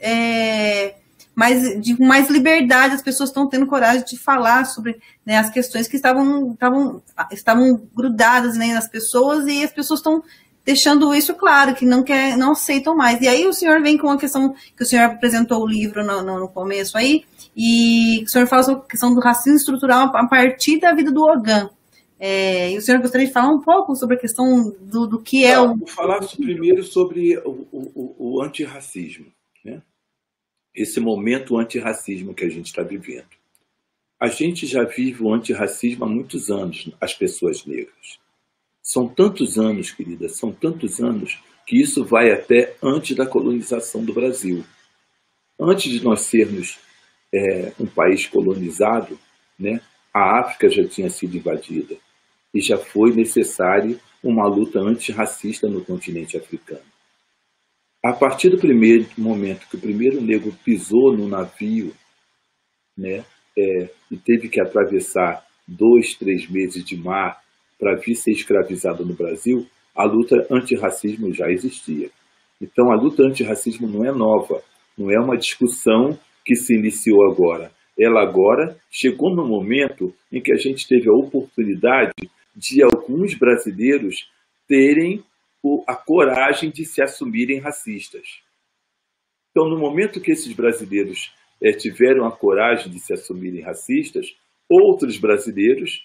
de mais liberdade, as pessoas estão tendo coragem de falar sobre, né, as questões que estavam grudadas, né, nas pessoas, e as pessoas estão deixando isso claro, que não aceitam mais. E aí o senhor vem com a questão que o senhor apresentou o livro no começo aí, e o senhor fala sobre a questão do racismo estrutural a partir da vida do Ogan. E o senhor gostaria de falar um pouco sobre a questão do que é o... Vou falar primeiro sobre o antirracismo, né? Esse momento antirracismo que a gente está vivendo. A gente já vive o antirracismo há muitos anos, as pessoas negras. São tantos anos, querida, são tantos anos, que isso vai até antes da colonização do Brasil. Antes de nós sermos um país colonizado, né, a África já tinha sido invadida. E já foi necessária uma luta antirracista no continente africano. A partir do primeiro momento que o primeiro negro pisou no navio, né, e teve que atravessar 2, 3 meses de mar para vir ser escravizado no Brasil, a luta antirracismo já existia. Então a luta antirracismo não é nova, não é uma discussão que se iniciou agora. Ela agora chegou no momento em que a gente teve a oportunidade de alguns brasileiros terem a coragem de se assumirem racistas. Então, no momento que esses brasileiros tiveram a coragem de se assumirem racistas, outros brasileiros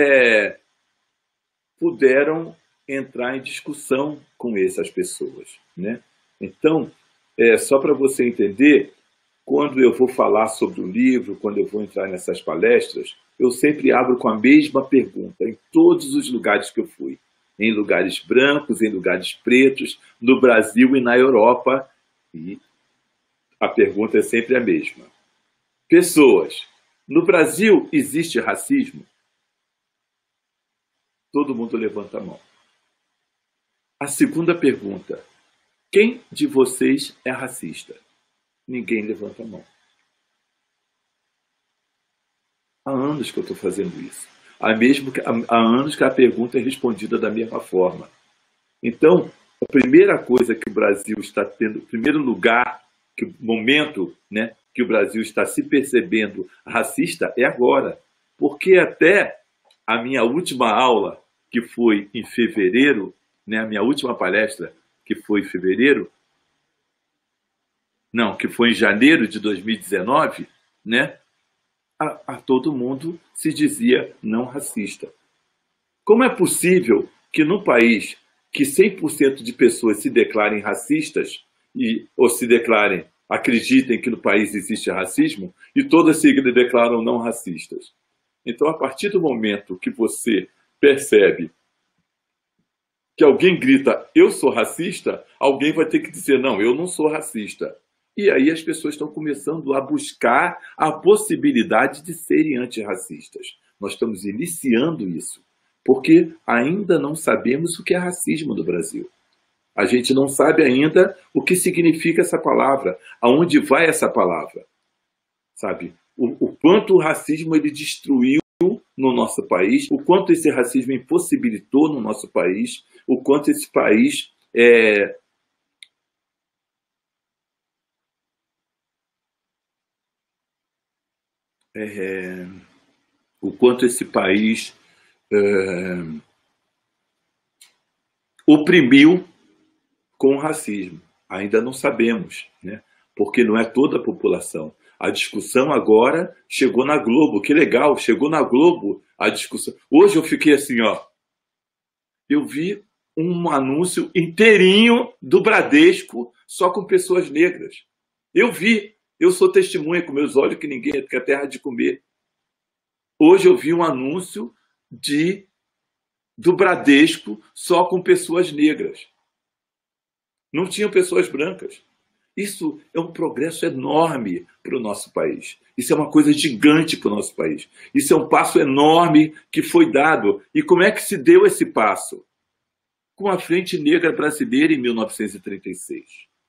puderam entrar em discussão com essas pessoas, né? Então, só para você entender, quando eu vou falar sobre o livro, quando eu vou entrar nessas palestras, eu sempre abro com a mesma pergunta, em todos os lugares que eu fui. Em lugares brancos, em lugares pretos, no Brasil e na Europa. E a pergunta é sempre a mesma. Pessoas, no Brasil existe racismo? Todo mundo levanta a mão. A segunda pergunta, quem de vocês é racista? Ninguém levanta a mão. Há anos que eu estou fazendo isso. Há anos que a pergunta é respondida da mesma forma. Então, a primeira coisa que o Brasil está tendo, o primeiro lugar, momento, né, que o Brasil está se percebendo racista é agora. Porque até a minha última aula, que foi em fevereiro, né, a minha última palestra, que foi em fevereiro, não, que foi em janeiro de 2019, né, a todo mundo se dizia não racista. Como é possível que num país que 100% de pessoas se declarem racistas, ou se declarem, acreditem que no país existe racismo, e todas se declaram não racistas? Então, a partir do momento que você percebe que alguém grita, eu sou racista, alguém vai ter que dizer, não, eu não sou racista. E aí as pessoas estão começando a buscar a possibilidade de serem antirracistas. Nós estamos iniciando isso, porque ainda não sabemos o que é racismo no Brasil. A gente não sabe ainda o que significa essa palavra, aonde vai essa palavra, sabe? O quanto o racismo ele destruiu no nosso país, o quanto esse racismo impossibilitou no nosso país, o quanto esse país o quanto esse país oprimiu com o racismo. Ainda não sabemos, né? Porque não é toda a população. A discussão agora chegou na Globo. Que legal, chegou na Globo a discussão. Hoje eu fiquei assim, ó. Eu vi um anúncio inteirinho do Bradesco só com pessoas negras. Eu vi. Eu sou testemunha com meus olhos que ninguém quer terra de comer. Hoje eu vi um anúncio do Bradesco só com pessoas negras. Não tinham pessoas brancas. Isso é um progresso enorme para o nosso país. Isso é uma coisa gigante para o nosso país. Isso é um passo enorme que foi dado. E como é que se deu esse passo? Com a Frente Negra Brasileira em 1936.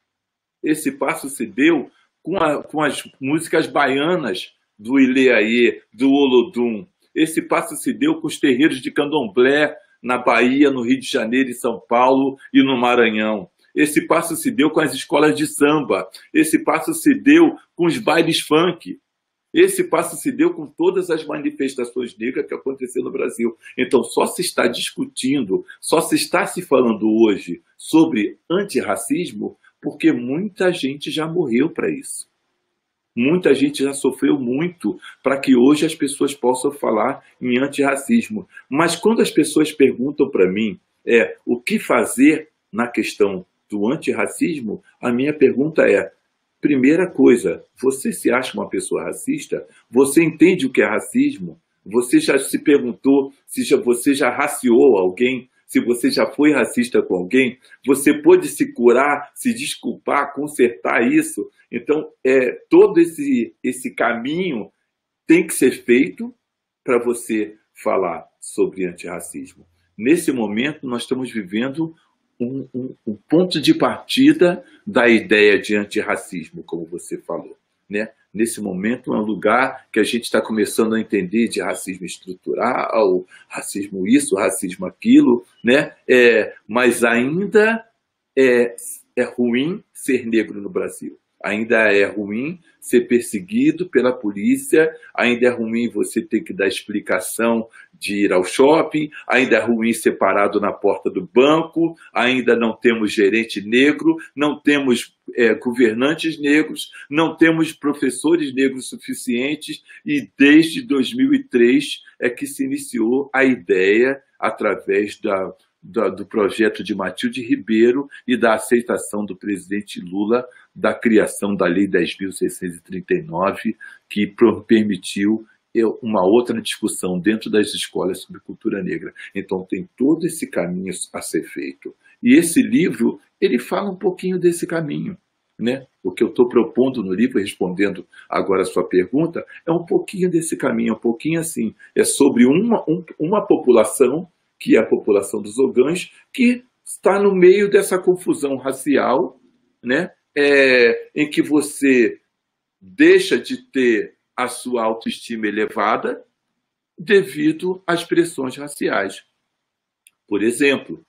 Esse passo se deu com as músicas baianas do Ileaê, do Olodum. Esse passo se deu com os terreiros de candomblé na Bahia, no Rio de Janeiro, em São Paulo e no Maranhão. Esse passo se deu com as escolas de samba. Esse passo se deu com os bailes funk. Esse passo se deu com todas as manifestações negras que aconteceram no Brasil. Então, só se está discutindo, só se está se falando hoje sobre antirracismo porque muita gente já morreu para isso. Muita gente já sofreu muito para que hoje as pessoas possam falar em antirracismo. Mas quando as pessoas perguntam para mim o que fazer na questão do antirracismo, a minha pergunta é: primeira coisa, você se acha uma pessoa racista? Você entende o que é racismo? Você já se perguntou se você já raciou alguém? Se você já foi racista com alguém? Você pode se curar, se desculpar, consertar isso? Então, todo esse caminho tem que ser feito para você falar sobre antirracismo. Nesse momento, nós estamos vivendo um ponto de partida da ideia de antirracismo, como você falou, né? Nesse momento é um lugar que a gente está começando a entender de racismo estrutural, racismo isso, racismo aquilo, né? Mas ainda é ruim ser negro no Brasil. Ainda é ruim ser perseguido pela polícia, ainda é ruim você ter que dar explicação de ir ao shopping, ainda é ruim ser parado na porta do banco, ainda não temos gerente negro, não temos governantes negros, não temos professores negros suficientes, e desde 2003 é que se iniciou a ideia, através do projeto de Matilde Ribeiro e da aceitação do presidente Lula da criação da Lei 10.639, que permitiu uma outra discussão dentro das escolas sobre cultura negra. Então tem todo esse caminho a ser feito. E esse livro, ele fala um pouquinho desse caminho, né? O que eu estou propondo no livro, respondendo agora a sua pergunta, é um pouquinho desse caminho, um pouquinho assim. É sobre uma população, que é a população dos Ogãs, que está no meio dessa confusão racial, né? Em que você deixa de ter a sua autoestima elevada devido às pressões raciais. Por exemplo,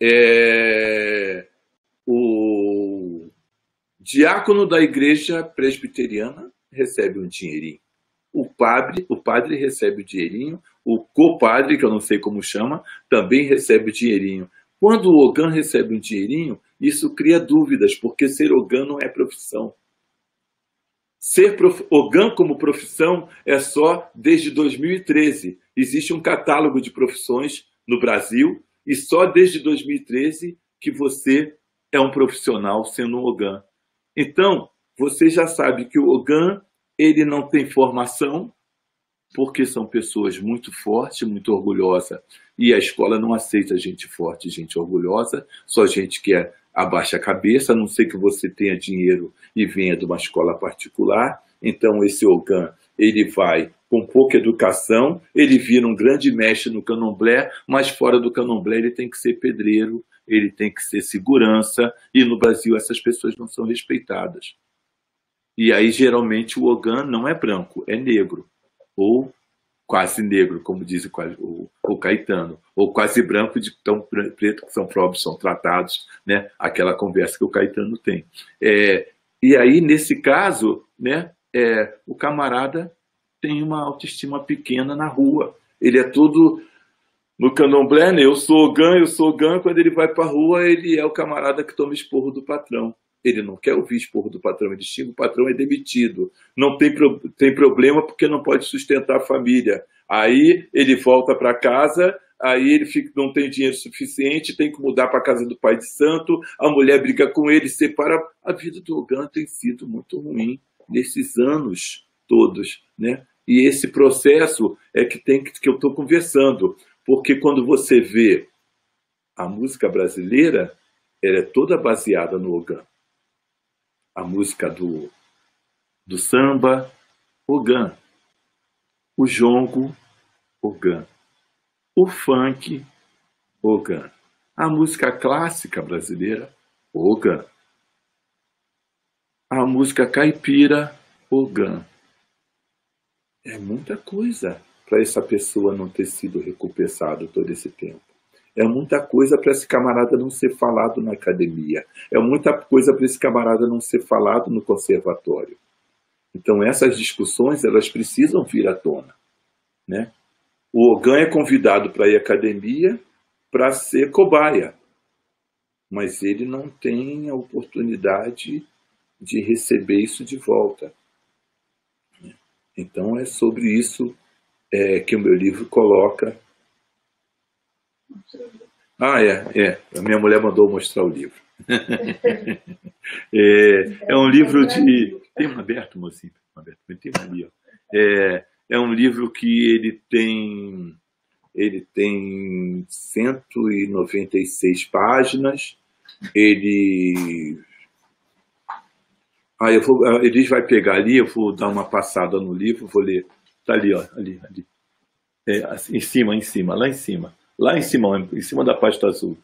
o diácono da igreja presbiteriana recebe um dinheirinho. O padre recebe o dinheirinho, O copadre, que eu não sei como chama, também recebe dinheirinho. Quando o Ogã recebe um dinheirinho, isso cria dúvidas, porque ser Ogã não é profissão. Ser Ogã como profissão é só desde 2013. Existe um catálogo de profissões no Brasil e só desde 2013 que você é um profissional sendo um Ogã. Então, você já sabe que o Ogã, ele não tem formação, porque são pessoas muito fortes, muito orgulhosas, e a escola não aceita gente forte, gente orgulhosa, só gente que abaixa a cabeça, a não ser que você tenha dinheiro e venha de uma escola particular. Então esse Ogã, ele vai com pouca educação, ele vira um grande mestre no candomblé, mas fora do candomblé ele tem que ser pedreiro, ele tem que ser segurança, e no Brasil essas pessoas não são respeitadas. E aí geralmente o Ogã não é branco, é negro, ou quase negro, como diz o Caetano, ou quase branco de tão preto que são próprios, são tratados, né? Aquela conversa que o Caetano tem. E aí, nesse caso, né, o camarada tem uma autoestima pequena na rua. Ele é todo no candomblé, né? Eu sou Ogã. Quando ele vai para a rua, ele é o camarada que toma esporro do patrão. Ele não quer ouvir esporro do patrão, ele xinga, o patrão é demitido. Não tem problema porque não pode sustentar a família. Aí ele volta para casa, aí ele não tem dinheiro suficiente, tem que mudar para a casa do pai de santo, a mulher briga com ele, separa. A vida do Ogã tem sido muito ruim nesses anos todos, né? E esse processo é que eu estou conversando, porque quando você vê a música brasileira, ela é toda baseada no Ogã. A música do samba, Ogã. O jongo, Ogã. O funk, Ogã. A música clássica brasileira, Ogã. A música caipira, Ogã. É muita coisa para essa pessoa não ter sido recompensado todo esse tempo. É muita coisa para esse camarada não ser falado na academia. É muita coisa para esse camarada não ser falado no conservatório. Então essas discussões, elas precisam vir à tona, né? O Ogã é convidado para ir à academia para ser cobaia, mas ele não tem a oportunidade de receber isso de volta. Então é sobre isso que o meu livro coloca. A minha mulher mandou mostrar o livro. É um livro de... Tem um aberto, mocinho? Tem um ali, ó. É um livro que ele tem 196 páginas. Eles vai pegar ali, eu vou dar uma passada no livro, vou ler. Tá ali, ó, ali. Em cima, lá em cima. Lá em cima da pasta azul.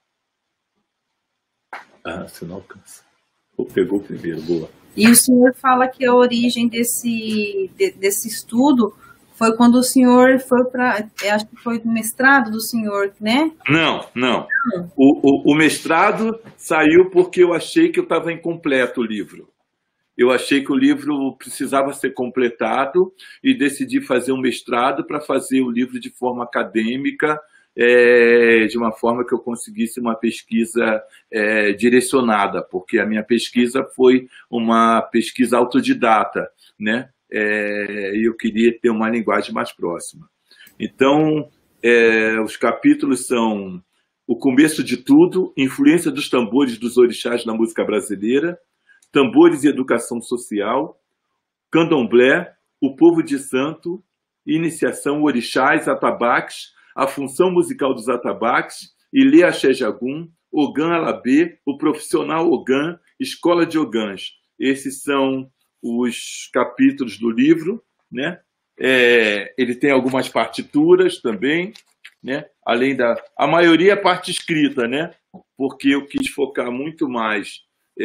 Você não alcança. Pegou primeiro, boa. E o senhor fala que a origem desse estudo foi quando o senhor foi para... Acho que foi do mestrado do senhor, né? Não. O mestrado saiu porque eu achei que eu estava incompleto o livro. Eu achei que o livro precisava ser completado e decidi fazer um mestrado para fazer o livro de forma acadêmica, de uma forma que eu conseguisse uma pesquisa direcionada, porque a minha pesquisa foi uma pesquisa autodidata, né? E eu queria ter uma linguagem mais próxima. Então, os capítulos são O Começo de Tudo, Influência dos Tambores dos Orixás na Música Brasileira, Tambores e Educação Social, Candomblé, O Povo de Santo, Iniciação, Orixás, Atabaques, a função musical dos atabaques, Ilê Axé Jagum, Ogã Alabê, o profissional Ogã, Escola de Ogãs. Esses são os capítulos do livro, né? Ele tem algumas partituras também, né? Além a maioria é parte escrita, né? Porque eu quis focar muito mais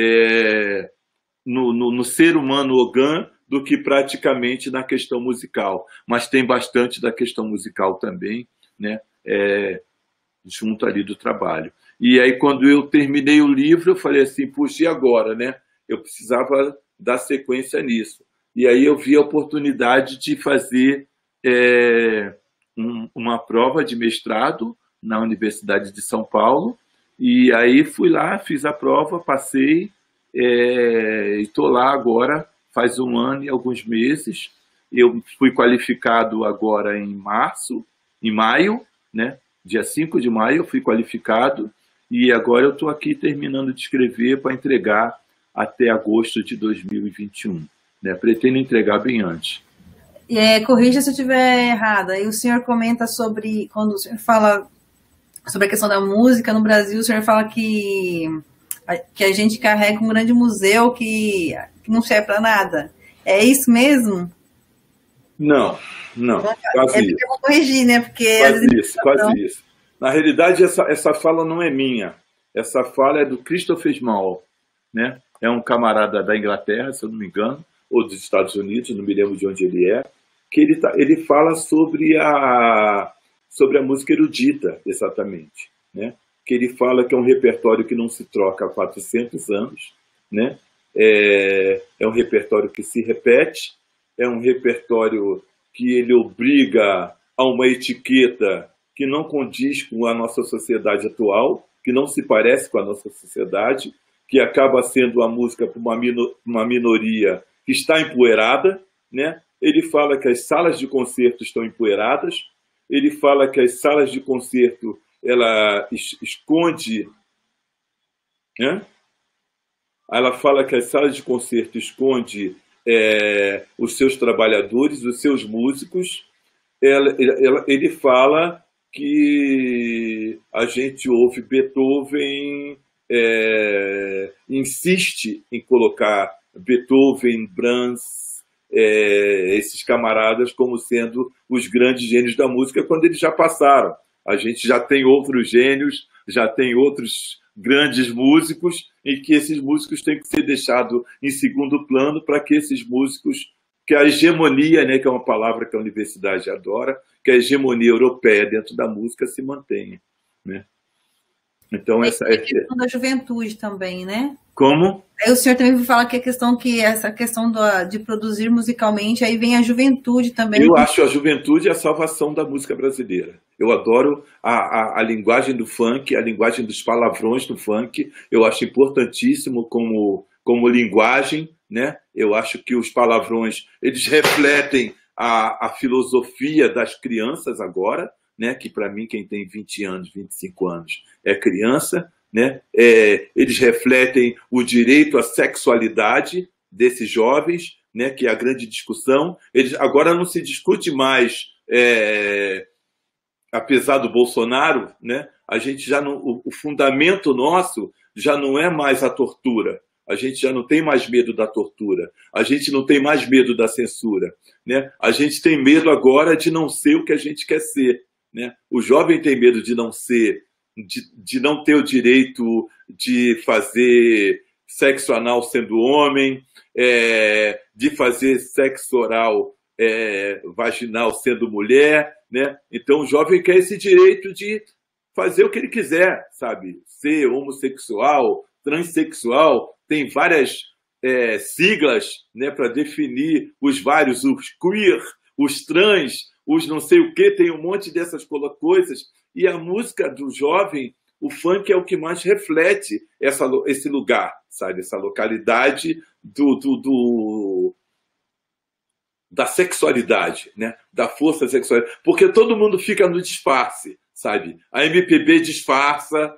no ser humano Ogã do que praticamente na questão musical. Mas tem bastante da questão musical também, né? Junto ali do trabalho. E aí, quando eu terminei o livro, eu falei assim, puxa, e agora, né? Eu precisava dar sequência nisso. E aí eu vi a oportunidade de fazer uma prova de mestrado na Universidade de São Paulo, e aí fui lá, fiz a prova, passei, e estou lá agora, faz 1 ano e alguns meses. Eu fui qualificado agora em maio, né? Dia 5 de maio eu fui qualificado, e agora eu estou aqui terminando de escrever para entregar até agosto de 2021. Né? Pretendo entregar bem antes. Corrija se eu estiver errada. E o senhor comenta sobre, quando o senhor fala sobre a questão da música no Brasil, o senhor fala que a gente carrega um grande museu que não serve para nada. É isso mesmo? Não, quase isso. Eu vou corrigir, né? Porque quase isso. Na realidade, essa fala não é minha. Essa fala é do Christopher Small, né? É um camarada da Inglaterra, se eu não me engano, ou dos Estados Unidos, não me lembro de onde ele é, que ele fala sobre a música erudita, exatamente, né? Que ele fala que é um repertório que não se troca há 400 anos, né? É um repertório que se repete, é um repertório que ele obriga a uma etiqueta que não condiz com a nossa sociedade atual, que não se parece com a nossa sociedade, que acaba sendo a música para uma minoria que está empoeirada, né? Ele fala que as salas de concerto estão empoeiradas, ele fala que as salas de concerto ela esconde, né? Ela fala que as salas de concerto esconde os seus trabalhadores, os seus músicos. Ele fala que a gente ouve Beethoven, insiste em colocar Beethoven, Brahms, esses camaradas como sendo os grandes gênios da música, quando eles já passaram. A gente já tem outros gênios, já tem outros grandes músicos, e que esses músicos têm que ser deixados em segundo plano para que esses músicos, que a hegemonia, né, que é uma palavra que a universidade adora, que a hegemonia europeia dentro da música se mantenha, né? Então essa é a questão da juventude também, né? Como? Aí o senhor também fala que essa questão de produzir musicalmente, aí vem a juventude também. Eu acho a juventude a salvação da música brasileira. Eu adoro a linguagem do funk, a linguagem dos palavrões do funk. Eu acho importantíssimo como linguagem, né? Eu acho que os palavrões eles refletem a filosofia das crianças agora, né? Que para mim quem tem 20 anos, 25 anos é criança, né? Eles refletem o direito à sexualidade desses jovens, né? Que é a grande discussão. Agora não se discute mais, apesar do Bolsonaro, né? A gente já não, o fundamento nosso já não é mais a tortura. A gente já não tem mais medo da tortura. A gente não tem mais medo da censura, né? A gente tem medo agora de não ser o que a gente quer ser, né? O jovem tem medo de não ser, de não ter o direito de fazer sexo anal sendo homem, de fazer sexo oral vaginal sendo mulher, né? Então o jovem quer esse direito de fazer o que ele quiser, sabe? Ser homossexual, transexual, tem várias siglas, né, para definir os vários, os queer, os trans, os não sei o que, tem um monte dessas coisas, e a música do jovem, o funk é o que mais reflete esse lugar, sabe? Essa localidade da sexualidade, né? Da força sexual, porque todo mundo fica no disfarce, sabe? A MPB disfarça,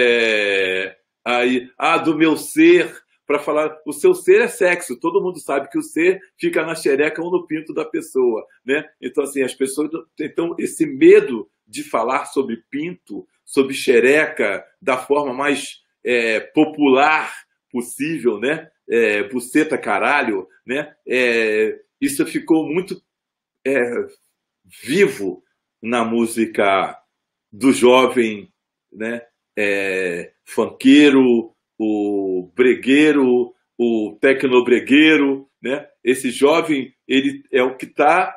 do meu ser, para falar, o seu ser é sexo, todo mundo sabe que o ser fica na xereca ou no pinto da pessoa, né? Então, assim, as pessoas então esse medo de falar sobre pinto, sobre xereca, da forma mais popular possível, né? Buceta caralho, né? Isso ficou muito vivo na música do jovem, né? Funkeiro, o bregueiro, o tecnobregueiro, né? Esse jovem, ele é o que está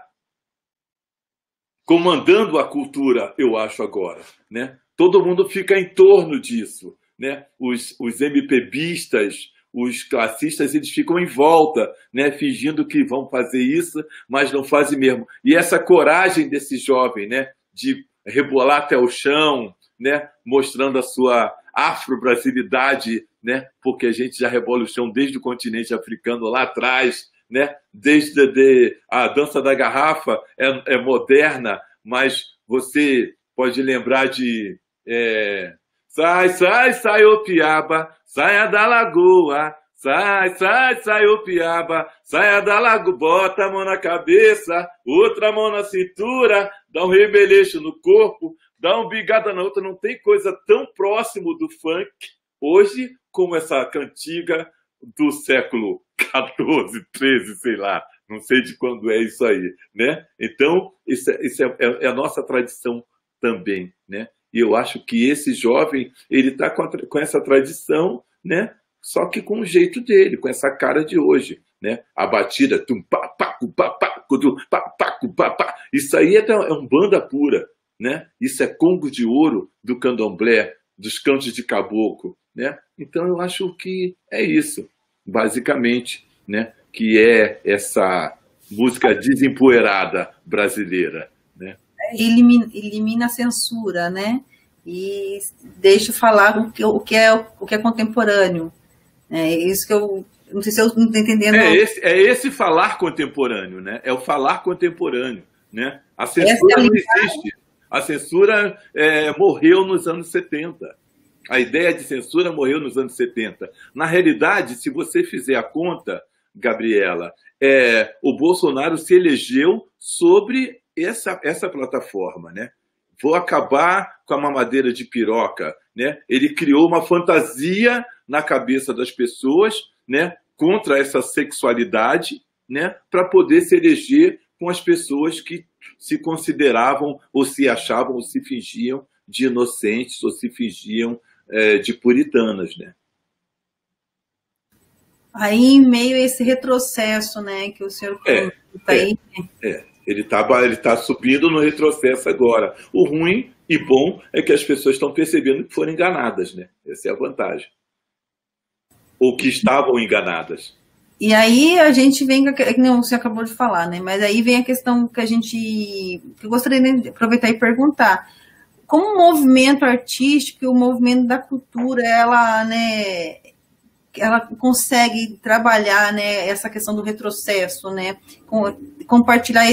comandando a cultura, eu acho, agora, né? Todo mundo fica em torno disso, né? Os MPBistas, os classistas eles ficam em volta, né, fingindo que vão fazer isso, mas não fazem mesmo. E essa coragem desse jovem, né, de rebolar até o chão, né, mostrando a sua afro-brasilidade, né, porque a gente já rebola o chão desde o continente africano lá atrás, né, desde a dança da garrafa é moderna, mas você pode lembrar de sai, sai, sai, ô piaba, saia da lagoa, sai, sai, sai, ô piaba, saia da lagoa, bota a mão na cabeça, outra mão na cintura, dá um rebeleixo no corpo, dá uma bigada na outra. Não tem coisa tão próximo do funk hoje como essa cantiga do século XIV, XIII, sei lá, não sei de quando é isso aí, né? Então, isso é a nossa tradição também, né? E eu acho que esse jovem, ele está com essa tradição, né? Só que com o jeito dele, com essa cara de hoje, né? A batida, tum, pá, pá, cu, pá, pá, cu, tum, pá, pá, cu, pá, pá. Isso aí é um banda pura, né? Isso é Congo de Ouro do candomblé, dos cantos de caboclo, né? Então eu acho que é isso, basicamente, né? Que é essa música desempoeirada brasileira, né? Elimina a censura, né? E deixa falar o que é contemporâneo. É isso que eu não sei se eu não estou entendendo. É esse falar contemporâneo, né? É o falar contemporâneo, né? A censura não existe. A censura morreu nos anos 70. A ideia de censura morreu nos anos 70. Na realidade, se você fizer a conta, Gabriela, o Bolsonaro se elegeu sobre essa plataforma, né? Vou acabar com a mamadeira de piroca, né? Ele criou uma fantasia na cabeça das pessoas, né? Contra essa sexualidade, né? Para poder se eleger com as pessoas que se consideravam ou se achavam ou se fingiam de inocentes ou se fingiam de puritanas, né? Aí, em meio a esse retrocesso, né, que o senhor comenta aí... Ele tá subindo no retrocesso agora. O ruim e bom é que as pessoas estão percebendo que foram enganadas, né? Essa é a vantagem. Ou que estavam enganadas. E aí a gente vem, não, você acabou de falar, né? Mas aí vem a questão que eu gostaria de aproveitar e perguntar. Como o movimento artístico e o movimento da cultura, ela consegue trabalhar, né, essa questão do retrocesso, né, compartilhar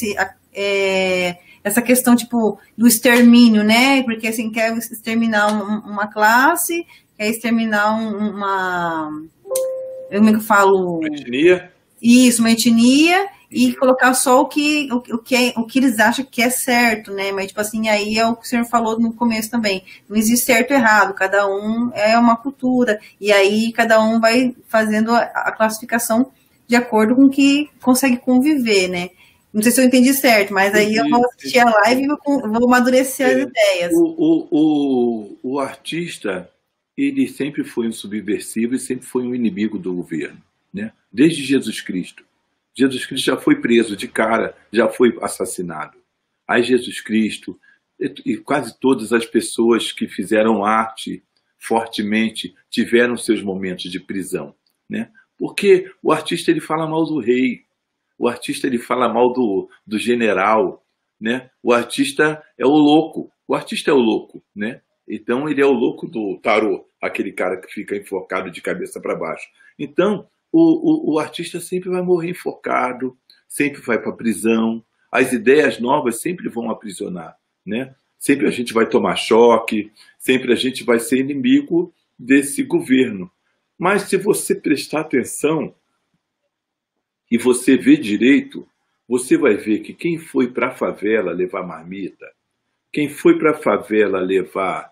essa questão tipo do extermínio, né, porque assim quer exterminar uma classe, quer exterminar como é que eu falo? Uma etnia. Isso, uma etnia, e colocar só o que eles acham que é certo, né? Mas, tipo assim, aí é o que o senhor falou no começo também. Não existe certo e errado, cada um é uma cultura. E aí cada um vai fazendo a classificação de acordo com o que consegue conviver, né? Não sei se eu entendi certo, mas aí eu vou assistir a live e vou amadurecer as ideias. O artista, ele sempre foi um subversivo e sempre foi um inimigo do governo, né? Desde Jesus Cristo. Jesus Cristo já foi preso de cara, já foi assassinado. Aí Jesus Cristo e quase todas as pessoas que fizeram arte fortemente tiveram seus momentos de prisão, né? Porque o artista ele fala mal do rei, o artista ele fala mal do general, né? O artista é o louco, né? Então ele é o louco do tarô, aquele cara que fica enforcado de cabeça para baixo. Então o artista sempre vai morrer enforcado, sempre vai para a prisão, as ideias novas sempre vão aprisionar, né? Sempre a gente vai tomar choque, sempre a gente vai ser inimigo desse governo. Mas se você prestar atenção e você ver direito, você vai ver que quem foi para a favela levar marmita, quem foi para a favela levar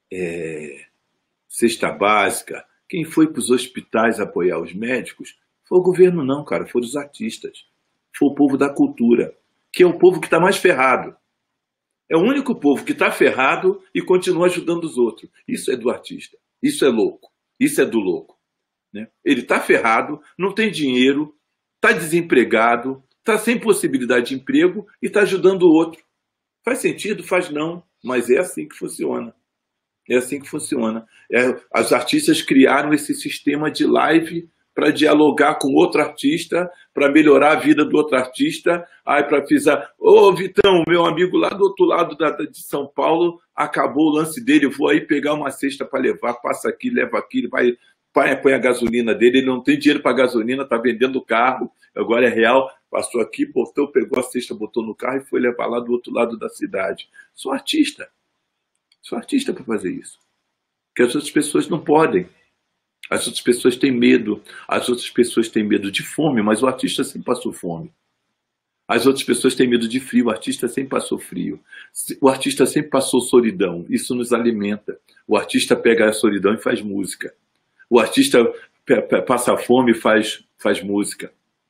cesta básica, quem foi para os hospitais apoiar os médicos, foi o governo não, cara, foram os artistas. Foi o povo da cultura, que é o povo que está mais ferrado. É o único povo que está ferrado e continua ajudando os outros. Isso é do artista, isso é louco, isso é do louco, né? Ele está ferrado, não tem dinheiro, está desempregado, está sem possibilidade de emprego e está ajudando o outro. Faz sentido? Faz não, mas é assim que funciona. É assim que funciona. Os artistas criaram esse sistema de live para dialogar com outro artista, para melhorar a vida do outro artista. Aí para pisar, ô Vitão, meu amigo lá do outro lado de São Paulo, acabou o lance dele, eu vou aí pegar uma cesta para levar, passa aqui, leva aqui, ele vai, põe a gasolina dele, ele não tem dinheiro para gasolina, está vendendo o carro, agora é real, passou aqui, botou, pegou a cesta, botou no carro e foi levar lá do outro lado da cidade. Sou artista para fazer isso. Porque as outras pessoas não podem. As outras pessoas têm medo. As outras pessoas têm medo de fome, mas o artista sempre passou fome. As outras pessoas têm medo de frio, o artista sempre passou frio. O artista sempre passou solidão, isso nos alimenta. O artista pega a solidão e faz música. O artista passa fome e faz música.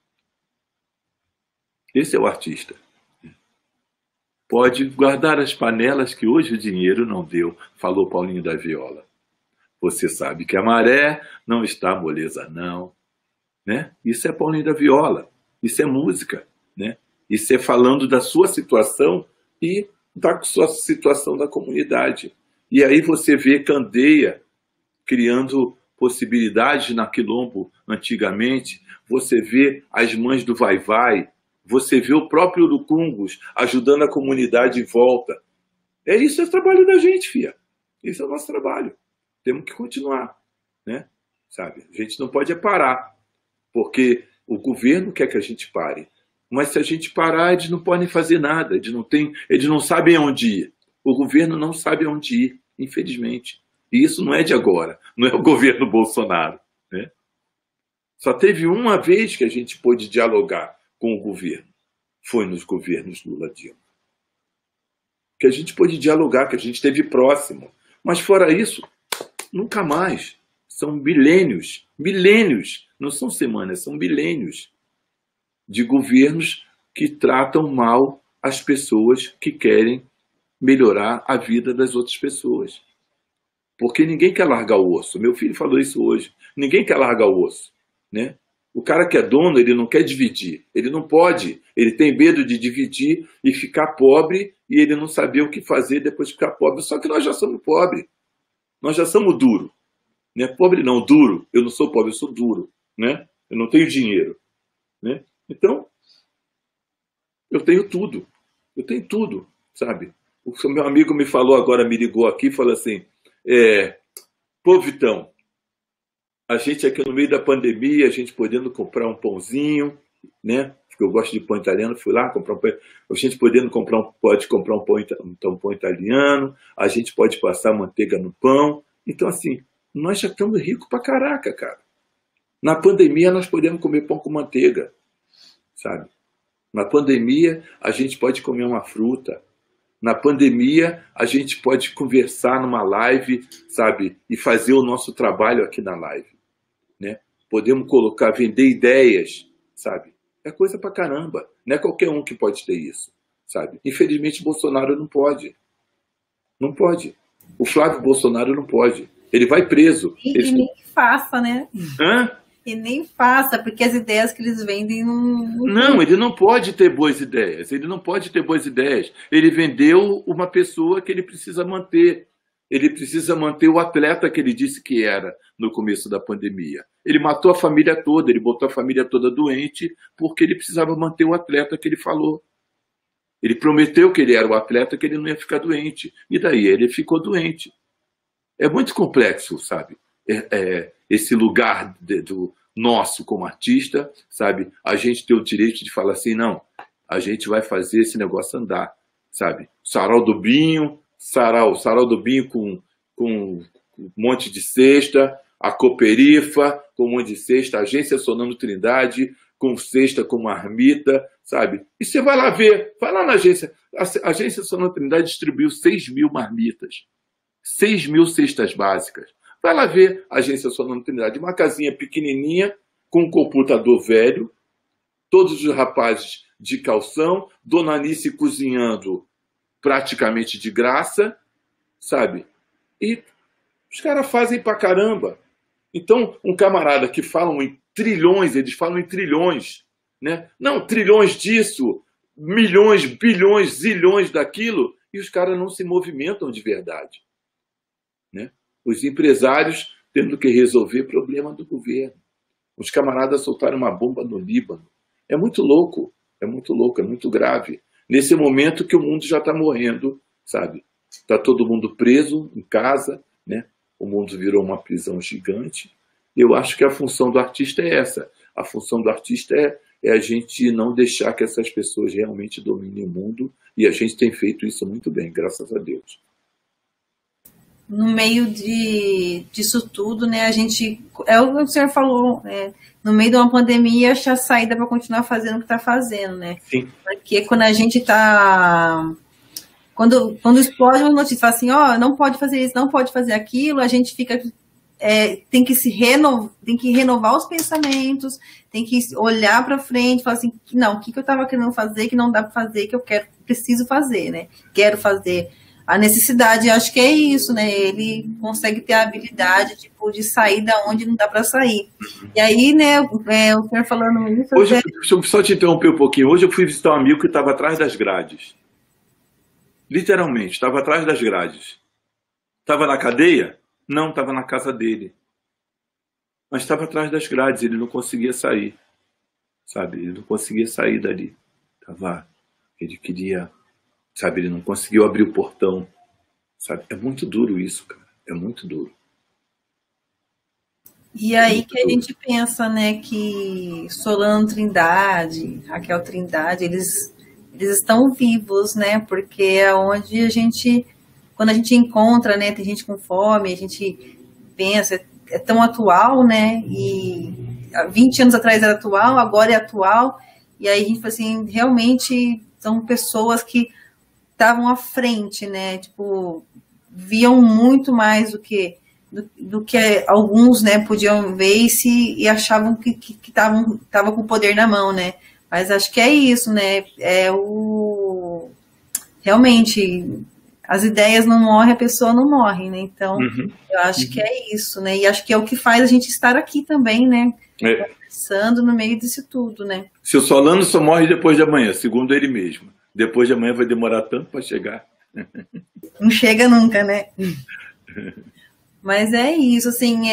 Esse é o artista. Pode guardar as panelas que hoje o dinheiro não deu, falou Paulinho da Viola. Você sabe que a maré não está moleza, não. Né? Isso é Paulinho da Viola. Isso é música. Né? Isso é falando da sua situação e da sua situação da comunidade. E aí você vê Candeia criando possibilidades na Quilombo antigamente. Você vê as mães do Vai-Vai. Você vê o próprio Urucungos ajudando a comunidade em volta. Isso é o trabalho da gente, filha. Isso é o nosso trabalho. Temos que continuar, né? Sabe? A gente não pode parar, porque o governo quer que a gente pare. Mas se a gente parar, eles não podem fazer nada, eles não sabem aonde ir. O governo não sabe aonde ir, infelizmente. E isso não é de agora, não é o governo Bolsonaro. Né? Só teve uma vez que a gente pôde dialogar com o governo. Foi nos governos Lula-Dilma. Que a gente pôde dialogar, que a gente esteve próximo. Mas fora isso, nunca mais. São milênios, não são semanas, são milênios de governos que tratam mal as pessoas que querem melhorar a vida das outras pessoas. Porque ninguém quer largar o osso. Meu filho falou isso hoje. Ninguém quer largar o osso. Né? O cara que é dono, ele não quer dividir. Ele não pode. Ele tem medo de dividir e ficar pobre e ele não saber o que fazer depois de ficar pobre. Só que nós já somos pobres. Nós já somos duro. Né? Pobre não, duro. Eu não sou pobre, eu sou duro. Né? Eu não tenho dinheiro. Né? Então, eu tenho tudo. Eu tenho tudo, sabe? O meu amigo me falou agora, me ligou aqui e falou assim, pô, Vitão, a gente aqui no meio da pandemia, a gente podendo comprar um pãozinho, né? Porque eu gosto de pão italiano, fui lá comprar um pão. A gente pode comprar um pão italiano, a gente pode passar manteiga no pão. Então, assim, nós já estamos ricos pra caraca, cara. Na pandemia, nós podemos comer pão com manteiga, sabe? Na pandemia, a gente pode comer uma fruta. Na pandemia, a gente pode conversar numa live, sabe? E fazer o nosso trabalho aqui na live. Né? Podemos vender ideias, sabe? É coisa pra caramba. Não é qualquer um que pode ter isso, sabe? Infelizmente, Bolsonaro não pode. Não pode. O Flávio Bolsonaro não pode. Ele vai preso. E nem faça, né? Hã? E nem faça, porque as ideias que eles vendem não... Não, ele não pode ter boas ideias. Ele não pode ter boas ideias. Ele vendeu uma pessoa que ele precisa manter. Ele precisa manter o atleta que ele disse que era no começo da pandemia. Ele matou a família toda, ele botou a família toda doente porque ele precisava manter o atleta que ele falou. Ele prometeu que ele era o atleta, que ele não ia ficar doente. E daí ele ficou doente. É muito complexo, sabe? Esse lugar do nosso como artista, sabe? A gente tem o direito de falar assim, não, a gente vai fazer esse negócio andar, sabe? Sarau do Binho com um monte de cesta, a Cooperifa com um monte de cesta, a Agência Solano Trindade com cesta, com marmita, sabe? E você vai lá ver, vai lá na agência. A Agência Solano Trindade distribuiu 6.000 marmitas, 6.000 cestas básicas. Vai lá ver a Agência Solano Trindade, uma casinha pequenininha, com um computador velho, todos os rapazes de calção, Dona Anice cozinhando praticamente de graça, sabe? E os caras fazem pra caramba. Então, um camarada que falam em trilhões, eles falam em trilhões, né? Não, trilhões disso, milhões, bilhões, zilhões daquilo, e os caras não se movimentam de verdade. né? Os empresários tendo que resolver problema do governo. Os camaradas soltaram uma bomba no Líbano. É muito louco, é muito louco, é muito grave. Nesse momento que o mundo já está morrendo, sabe? Está todo mundo preso em casa, né? O mundo virou uma prisão gigante. Eu acho que a função do artista é essa. A função do artista é a gente não deixar que essas pessoas realmente dominem o mundo, e a gente tem feito isso muito bem, graças a Deus. No meio disso tudo, né, a gente, é o que o senhor falou, no meio de uma pandemia, achar saída para continuar fazendo o que está fazendo, né? Sim. Porque quando a gente está... Quando explode uma notícia, fala assim, ó, não pode fazer isso, não pode fazer aquilo, a gente fica... tem que renovar os pensamentos, tem que olhar para frente, falar assim, não, o que eu estava querendo fazer, que não dá para fazer, que eu preciso fazer, né? Quero fazer. A necessidade, acho que é isso, né? Ele consegue ter a habilidade, tipo, de sair da onde não dá para sair. E aí, né, o senhor falando isso... Hoje, deixa eu só te interromper um pouquinho. Hoje eu fui visitar um amigo que estava atrás das grades. Literalmente, estava atrás das grades. Estava na cadeia? Não, estava na casa dele. Mas estava atrás das grades, ele não conseguia sair. Sabe, ele não conseguia sair dali. Ele queria... Sabe, ele não conseguiu abrir o portão. Sabe, é muito duro isso, cara. É muito duro. E aí que a gente pensa, né, que Solano Trindade, Raquel Trindade, eles estão vivos, né? Porque é onde a gente... Quando a gente encontra, né, tem gente com fome, a gente pensa, é tão atual, né, e há 20 anos atrás era atual, agora é atual, e aí a gente fala assim, realmente são pessoas que estavam à frente, né, tipo, viam muito mais do que alguns, né, podiam ver e achavam que estavam com o poder na mão, né, mas acho que é isso, né, realmente... As ideias não morrem, a pessoa não morre, né? Então, eu acho que é isso, né? E acho que é o que faz a gente estar aqui também, né? Conversando no meio disso tudo, né? Se o Solano só morre depois de amanhã, segundo ele mesmo. Depois de amanhã vai demorar tanto para chegar. Não chega nunca, né? Mas é isso, assim,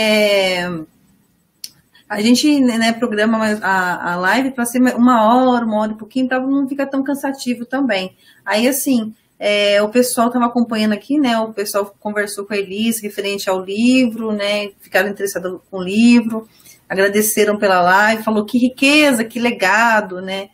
a gente, né, programa a live para ser uma hora e pouquinho, para não ficar tão cansativo também. Aí, assim... o pessoal estava acompanhando aqui, né? O pessoal conversou com a Elis referente ao livro, né? Ficaram interessados com o livro, agradeceram pela live, falou que riqueza, que legado, né?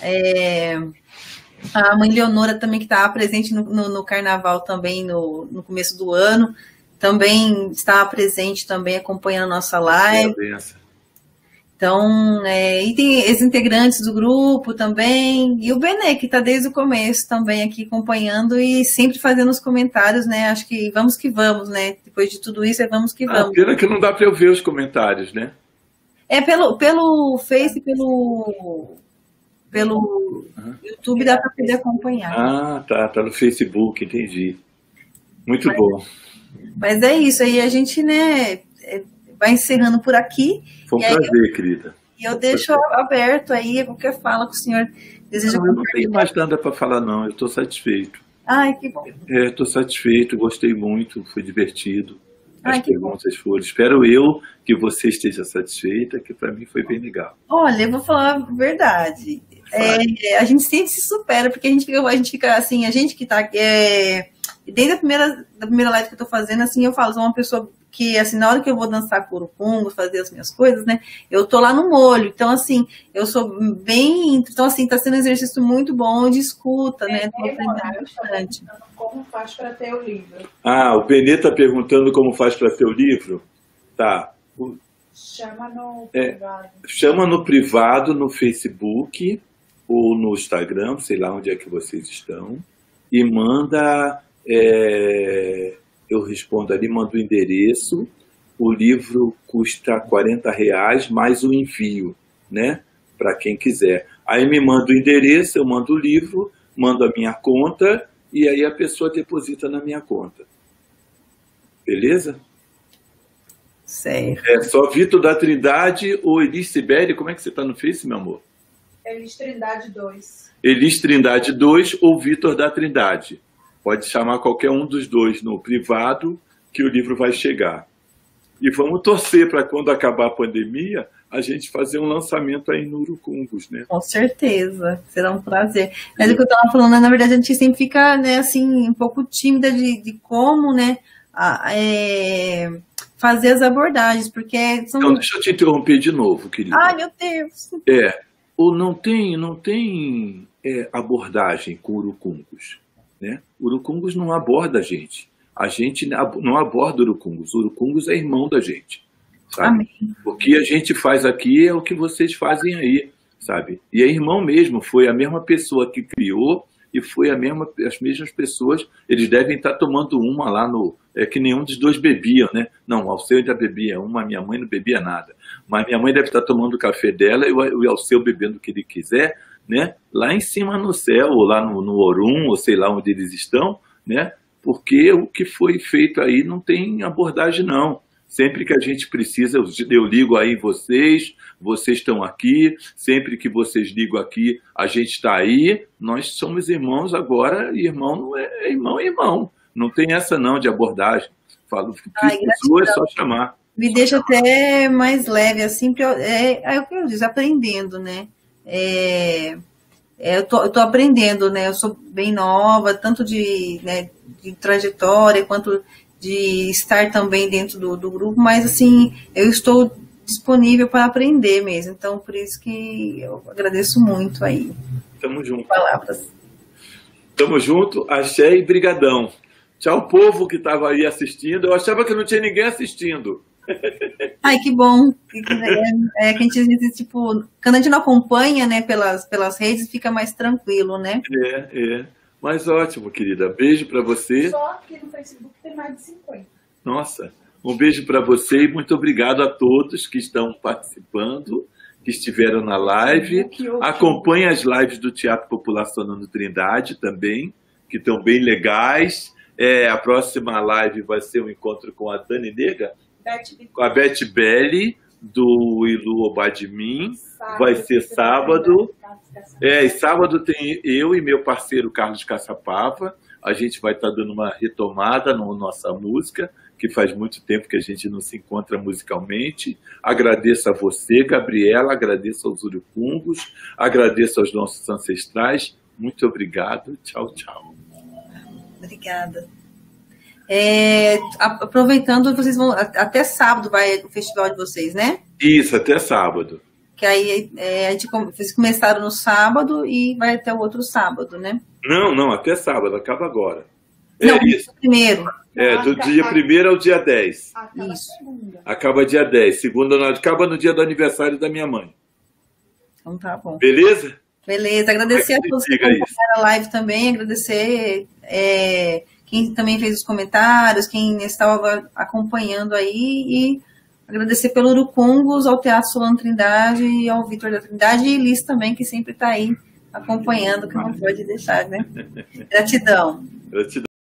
A mãe Leonora também, que estava presente no carnaval também, no começo do ano, também estava presente, também acompanhando a nossa live. Então, e tem os integrantes do grupo também, e o Benê, que está desde o começo também aqui acompanhando e sempre fazendo os comentários, né? Acho que vamos, né? Depois de tudo isso, vamos que vamos. Pena que não dá para eu ver os comentários, né? Pelo Face, pelo YouTube dá para poder acompanhar. Tá no Facebook, entendi. Muito bom. Mas é isso, aí a gente, né... vai encerrando por aqui. Foi um prazer, querida. E eu deixo aberto aí qualquer fala que o senhor deseja. Eu não tenho mais nada para falar, não. Eu estou satisfeito. Ai, que bom. Estou satisfeito, gostei muito, foi divertido. As que perguntas foram. Espero eu que você esteja satisfeita, que para mim foi bem legal. Olha, eu vou falar a verdade. A gente sempre se supera, porque a gente fica assim, a gente que está... desde a primeira live que eu estou fazendo, assim, eu falo, sou uma pessoa que, assim, na hora que eu vou dançar corocungo, fazer as minhas coisas, né, eu tô lá no molho, então, assim, eu sou bem, então, assim, tá sendo um exercício muito bom de escuta, né, tô aprendendo bastante. Como faz para ter o livro? O Benê tá perguntando como faz para ter o livro? Tá. Chama no privado. Chama no privado, no Facebook, ou no Instagram, sei lá onde é que vocês estão, e manda... eu respondo ali, mando o endereço, o livro custa R$40 mais o envio, né? Para quem quiser. Aí me manda o endereço, eu mando o livro, mando a minha conta e aí a pessoa deposita na minha conta. Beleza? Certo. É só Vitor da Trindade ou Elis Sibeli, como é que você está no Face, meu amor? Elis Trindade 2. Elis Trindade 2 ou Vitor da Trindade. Pode chamar qualquer um dos dois no privado que o livro vai chegar. E vamos torcer para quando acabar a pandemia, a gente fazer um lançamento aí no Urucungos, né? Com certeza, será um prazer. Mas o que eu estava falando, na verdade, a gente sempre fica, né, assim, um pouco tímida de como, né, fazer as abordagens, porque são... Então, deixa eu te interromper de novo, querida. Ai, meu Deus! Não tem abordagem com Urucungos, né? Urucungos não aborda a gente não aborda Urucungos. Urucungos é irmão da gente, sabe? Amém. O que a gente faz aqui é o que vocês fazem aí, sabe? E é irmão mesmo, foi a mesma pessoa que criou e foi as mesmas pessoas. Eles devem estar tomando uma lá no... É que nenhum dos dois bebiam, né? Não, o Alceu ainda bebia uma, minha mãe não bebia nada. Mas minha mãe deve estar tomando o café dela e o Alceu bebendo o que ele quiser, né? Lá em cima no céu, ou lá no Orum, ou sei lá onde eles estão, né? Porque o que foi feito aí não tem abordagem, não. Sempre que a gente precisa, eu ligo aí vocês estão aqui, sempre que vocês ligam aqui, a gente está aí, nós somos irmãos agora, e irmão não é irmão, é irmão. Não tem essa não de abordagem. Falo que pessoa é só chamar. Me deixa até mais leve, assim, porque é o que eu disse, aprendendo, né? Eu tô aprendendo, né? Eu sou bem nova, tanto de trajetória, quanto de estar também dentro do grupo, mas, assim, eu estou disponível para aprender mesmo. Então, por isso que eu agradeço muito aí. Tamo junto. Palavras. Tamo junto, axé e brigadão. Tchau, povo que estava aí assistindo. Eu achava que não tinha ninguém assistindo. Ai, que bom. Que a gente, tipo, quando a gente não acompanha, né, pelas redes, fica mais tranquilo, né? Mas ótimo, querida. Beijo para você. Só aqui no Facebook tem mais de 50. Nossa, um beijo para você e muito obrigado a todos que estão participando, que estiveram na live. Acompanhe as lives do Teatro Popular Solano Trindade também, que estão bem legais. A próxima live vai ser um encontro com a Dani Nega, com a Beth Belli, do Ilu Obadmin. Vai ser sábado. E sábado tem eu e meu parceiro Carlos Caçapava. A gente vai estar dando uma retomada na nossa música, que faz muito tempo que a gente não se encontra musicalmente. Agradeço a você, Gabriela, agradeço aos Urucungos, agradeço aos nossos ancestrais. Muito obrigado. Tchau, tchau. Obrigada. Aproveitando, vocês vão até sábado vai o festival de vocês, né? Isso, até sábado. Que aí vocês começaram no sábado e vai até o outro sábado, né? Não, até sábado, acaba agora. Não, isso. Primeiro. Do dia 1º ao dia 10. Isso. Acaba dia 10. Segunda, acaba no dia do aniversário da minha mãe. Então tá bom. Beleza? Beleza. Agradecer a todos que acompanharam a live também. Agradecer quem também fez os comentários, quem estava acompanhando aí. E agradecer pelo Urucungos, ao Teatro Solano Trindade e ao Vitor da Trindade e Liz também, que sempre está aí acompanhando, que não pode deixar, né? Gratidão. Gratidão.